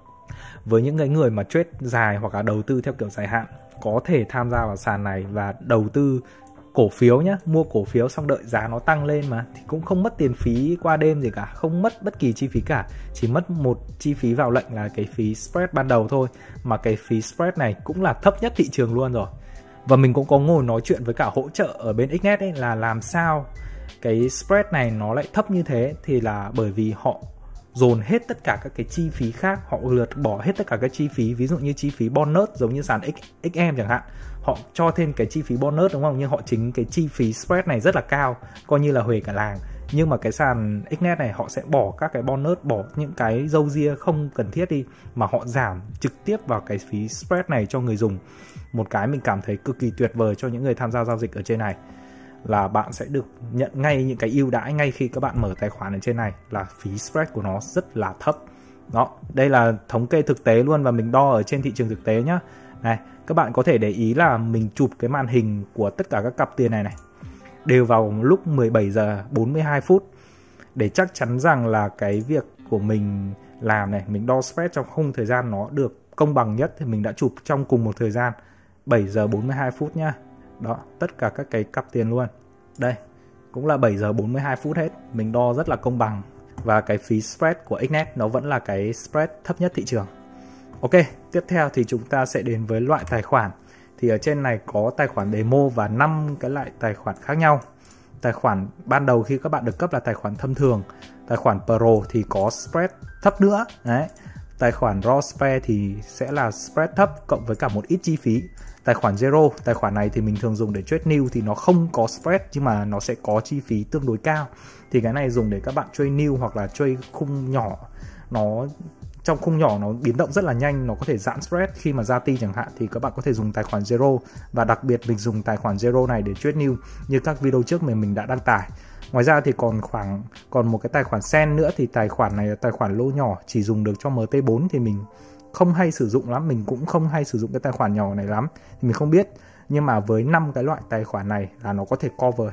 với những cái người mà trade dài hoặc là đầu tư theo kiểu dài hạn có thể tham gia vào sàn này và đầu tư cổ phiếu nhá, mua cổ phiếu xong đợi giá nó tăng lên mà thì cũng không mất tiền phí qua đêm gì cả, không mất bất kỳ chi phí cả, chỉ mất một chi phí vào lệnh là cái phí spread ban đầu thôi, mà cái phí spread này cũng là thấp nhất thị trường luôn rồi. Và mình cũng có ngồi nói chuyện với cả hỗ trợ ở bên Xnet ấy là làm sao cái spread này nó lại thấp như thế, thì là bởi vì họ dồn hết tất cả các cái chi phí khác, họ lượt bỏ hết tất cả các chi phí, ví dụ như chi phí bonus giống như sàn ích em chẳng hạn, họ cho thêm cái chi phí bonus đúng không, nhưng họ chính cái chi phí spread này rất là cao, coi như là huề cả làng. Nhưng mà cái sàn Xnet này họ sẽ bỏ các cái bonus, bỏ những cái râu ria không cần thiết đi, mà họ giảm trực tiếp vào cái phí spread này cho người dùng. Một cái mình cảm thấy cực kỳ tuyệt vời cho những người tham gia giao dịch ở trên này là bạn sẽ được nhận ngay những cái ưu đãi ngay khi các bạn mở tài khoản ở trên này, là phí spread của nó rất là thấp. Đó, đây là thống kê thực tế luôn và mình đo ở trên thị trường thực tế nhá. Này, các bạn có thể để ý là mình chụp cái màn hình của tất cả các cặp tiền này này đều vào lúc mười bảy giờ bốn mươi hai phút để chắc chắn rằng là cái việc của mình làm này, mình đo spread trong khung thời gian nó được công bằng nhất thì mình đã chụp trong cùng một thời gian bảy giờ bốn mươi hai phút nhá. Đó, tất cả các cái cặp tiền luôn. Đây, cũng là bảy giờ bốn mươi hai phút hết. Mình đo rất là công bằng. Và cái phí spread của Xnet nó vẫn là cái spread thấp nhất thị trường. Ok, tiếp theo thì chúng ta sẽ đến với loại tài khoản. Thì ở trên này có tài khoản demo và năm cái loại tài khoản khác nhau. Tài khoản ban đầu khi các bạn được cấp là tài khoản thông thường. Tài khoản Pro thì có spread thấp nữa. Đấy. Tài khoản Raw Spare thì sẽ là spread thấp cộng với cả một ít chi phí. Tài khoản Zero, tài khoản này thì mình thường dùng để trade new thì nó không có spread nhưng mà nó sẽ có chi phí tương đối cao. Thì cái này dùng để các bạn trade new hoặc là trade khung nhỏ. Nó trong khung nhỏ nó biến động rất là nhanh, nó có thể giãn spread khi mà ra ti chẳng hạn, thì các bạn có thể dùng tài khoản Zero. Và đặc biệt mình dùng tài khoản Zero này để trade new như các video trước mà mình đã đăng tải. Ngoài ra thì còn khoảng còn một cái tài khoản Sen nữa, thì tài khoản này là tài khoản lô nhỏ, chỉ dùng được cho em tê bốn thì mình không hay sử dụng lắm, mình cũng không hay sử dụng cái tài khoản nhỏ này lắm thì mình không biết. Nhưng mà với năm cái loại tài khoản này là nó có thể cover hết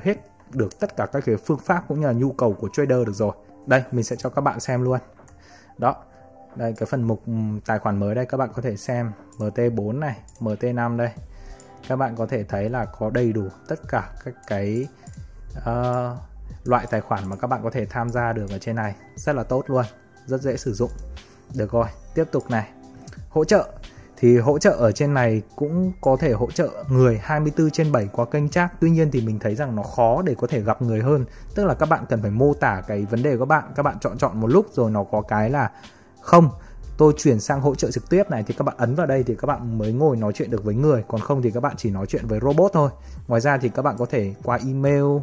được tất cả các cái phương pháp cũng như là nhu cầu của trader được rồi. Đây, mình sẽ cho các bạn xem luôn. Đó, đây cái phần mục tài khoản mới đây, các bạn có thể xem M T bốn này, M T năm đây. Các bạn có thể thấy là có đầy đủ tất cả các cái uh, loại tài khoản mà các bạn có thể tham gia được ở trên này. Rất là tốt luôn, rất dễ sử dụng. Được rồi, tiếp tục này. Hỗ trợ. Thì hỗ trợ ở trên này cũng có thể hỗ trợ người hai mươi tư trên bảy qua kênh chat. Tuy nhiên thì mình thấy rằng nó khó để có thể gặp người hơn. Tức là các bạn cần phải mô tả cái vấn đề của các bạn. Các bạn chọn chọn một lúc rồi nó có cái là không, tôi chuyển sang hỗ trợ trực tiếp này, thì các bạn ấn vào đây thì các bạn mới ngồi nói chuyện được với người. Còn không thì các bạn chỉ nói chuyện với robot thôi. Ngoài ra thì các bạn có thể qua email, uh,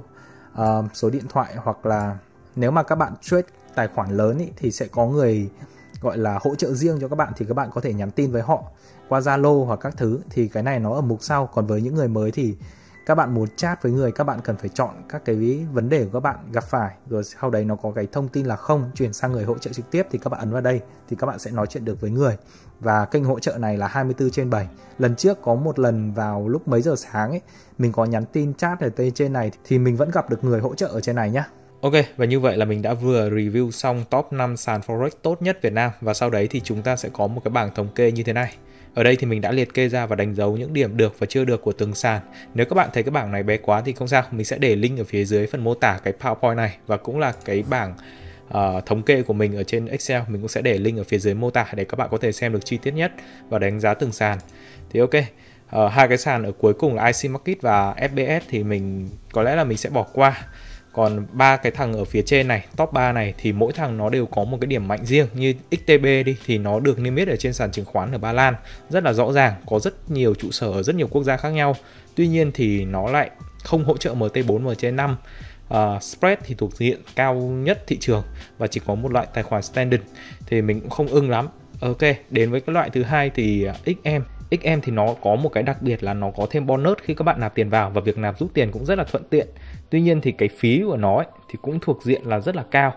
số điện thoại, hoặc là nếu mà các bạn trade tài khoản lớn ý, thì sẽ có người gọi là hỗ trợ riêng cho các bạn, thì các bạn có thể nhắn tin với họ qua Zalo hoặc các thứ. Thì cái này nó ở mục sau. Còn với những người mới thì các bạn muốn chat với người, các bạn cần phải chọn các cái vấn đề của các bạn gặp phải, rồi sau đấy nó có cái thông tin là không, chuyển sang người hỗ trợ trực tiếp, thì các bạn ấn vào đây thì các bạn sẽ nói chuyện được với người. Và kênh hỗ trợ này là hai mươi tư trên bảy. Lần trước có một lần vào lúc mấy giờ sáng ấy, mình có nhắn tin chat ở trên này thì mình vẫn gặp được người hỗ trợ ở trên này nhá. Ok, và như vậy là mình đã vừa review xong top năm sàn Forex tốt nhất Việt Nam. Và sau đấy thì chúng ta sẽ có một cái bảng thống kê như thế này. Ở đây thì mình đã liệt kê ra và đánh dấu những điểm được và chưa được của từng sàn. Nếu các bạn thấy cái bảng này bé quá thì không sao, mình sẽ để link ở phía dưới phần mô tả cái PowerPoint này, và cũng là cái bảng uh, thống kê của mình ở trên Excel, mình cũng sẽ để link ở phía dưới mô tả để các bạn có thể xem được chi tiết nhất và đánh giá từng sàn. Thì ok, uh, hai cái sàn ở cuối cùng là i xê Market và ép bê ét thì mình có lẽ là mình sẽ bỏ qua. Còn ba cái thằng ở phía trên này, top ba này, thì mỗi thằng nó đều có một cái điểm mạnh riêng. Như ích tê bê đi thì nó được niêm yết ở trên sàn chứng khoán ở Ba Lan, rất là rõ ràng, có rất nhiều trụ sở ở rất nhiều quốc gia khác nhau. Tuy nhiên thì nó lại không hỗ trợ M T bốn, M T năm. Uh, spread thì thuộc diện cao nhất thị trường và chỉ có một loại tài khoản standard, thì mình cũng không ưng lắm. Ok, đến với cái loại thứ hai thì ích em. ích em thì nó có một cái đặc biệt là nó có thêm bonus khi các bạn nạp tiền vào, và việc nạp rút tiền cũng rất là thuận tiện. Tuy nhiên thì cái phí của nó ấy, thì cũng thuộc diện là rất là cao.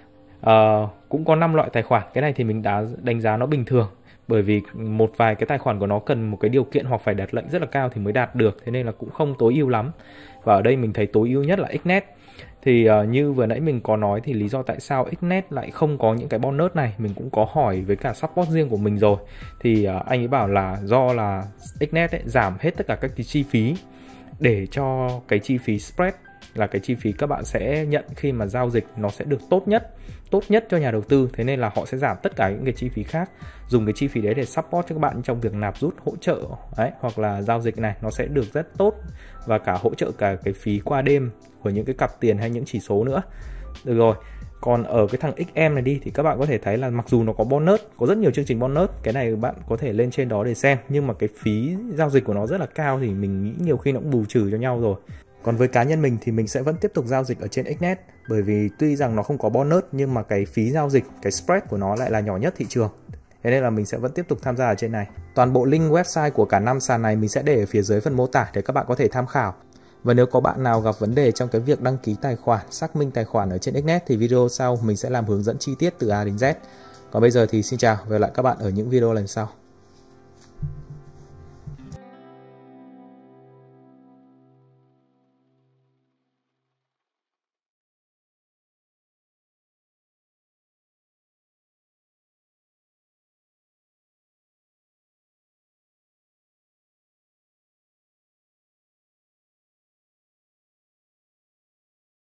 uh, Cũng có năm loại tài khoản. Cái này thì mình đã đánh giá nó bình thường, bởi vì một vài cái tài khoản của nó cần một cái điều kiện hoặc phải đặt lệnh rất là cao thì mới đạt được, thế nên là cũng không tối ưu lắm. Và ở đây mình thấy tối ưu nhất là Xnet. Thì uh, như vừa nãy mình có nói thì lý do tại sao Xnet lại không có những cái bonus này, mình cũng có hỏi với cả support riêng của mình rồi. Thì uh, anh ấy bảo là do là Xnet ấy giảm hết tất cả các cái chi phí để cho cái chi phí spread, là cái chi phí các bạn sẽ nhận khi mà giao dịch nó sẽ được tốt nhất, tốt nhất cho nhà đầu tư. Thế nên là họ sẽ giảm tất cả những cái chi phí khác, dùng cái chi phí đấy để support cho các bạn trong việc nạp rút, hỗ trợ đấy, hoặc là giao dịch này nó sẽ được rất tốt, và cả hỗ trợ cả cái phí qua đêm của những cái cặp tiền hay những chỉ số nữa. Được rồi, còn ở cái thằng ích em này đi thì các bạn có thể thấy là mặc dù nó có bonus, có rất nhiều chương trình bonus, cái này bạn có thể lên trên đó để xem, nhưng mà cái phí giao dịch của nó rất là cao, thì mình nghĩ nhiều khi nó cũng bù trừ cho nhau rồi. Còn với cá nhân mình thì mình sẽ vẫn tiếp tục giao dịch ở trên Xnet, bởi vì tuy rằng nó không có bonus nhưng mà cái phí giao dịch, cái spread của nó lại là nhỏ nhất thị trường. Thế nên là mình sẽ vẫn tiếp tục tham gia ở trên này. Toàn bộ link website của cả năm sàn này mình sẽ để ở phía dưới phần mô tả để các bạn có thể tham khảo. Và nếu có bạn nào gặp vấn đề trong cái việc đăng ký tài khoản, xác minh tài khoản ở trên Xnet thì video sau mình sẽ làm hướng dẫn chi tiết từ A đến Z. Còn bây giờ thì xin chào và hẹn gặp lại các bạn ở những video lần sau.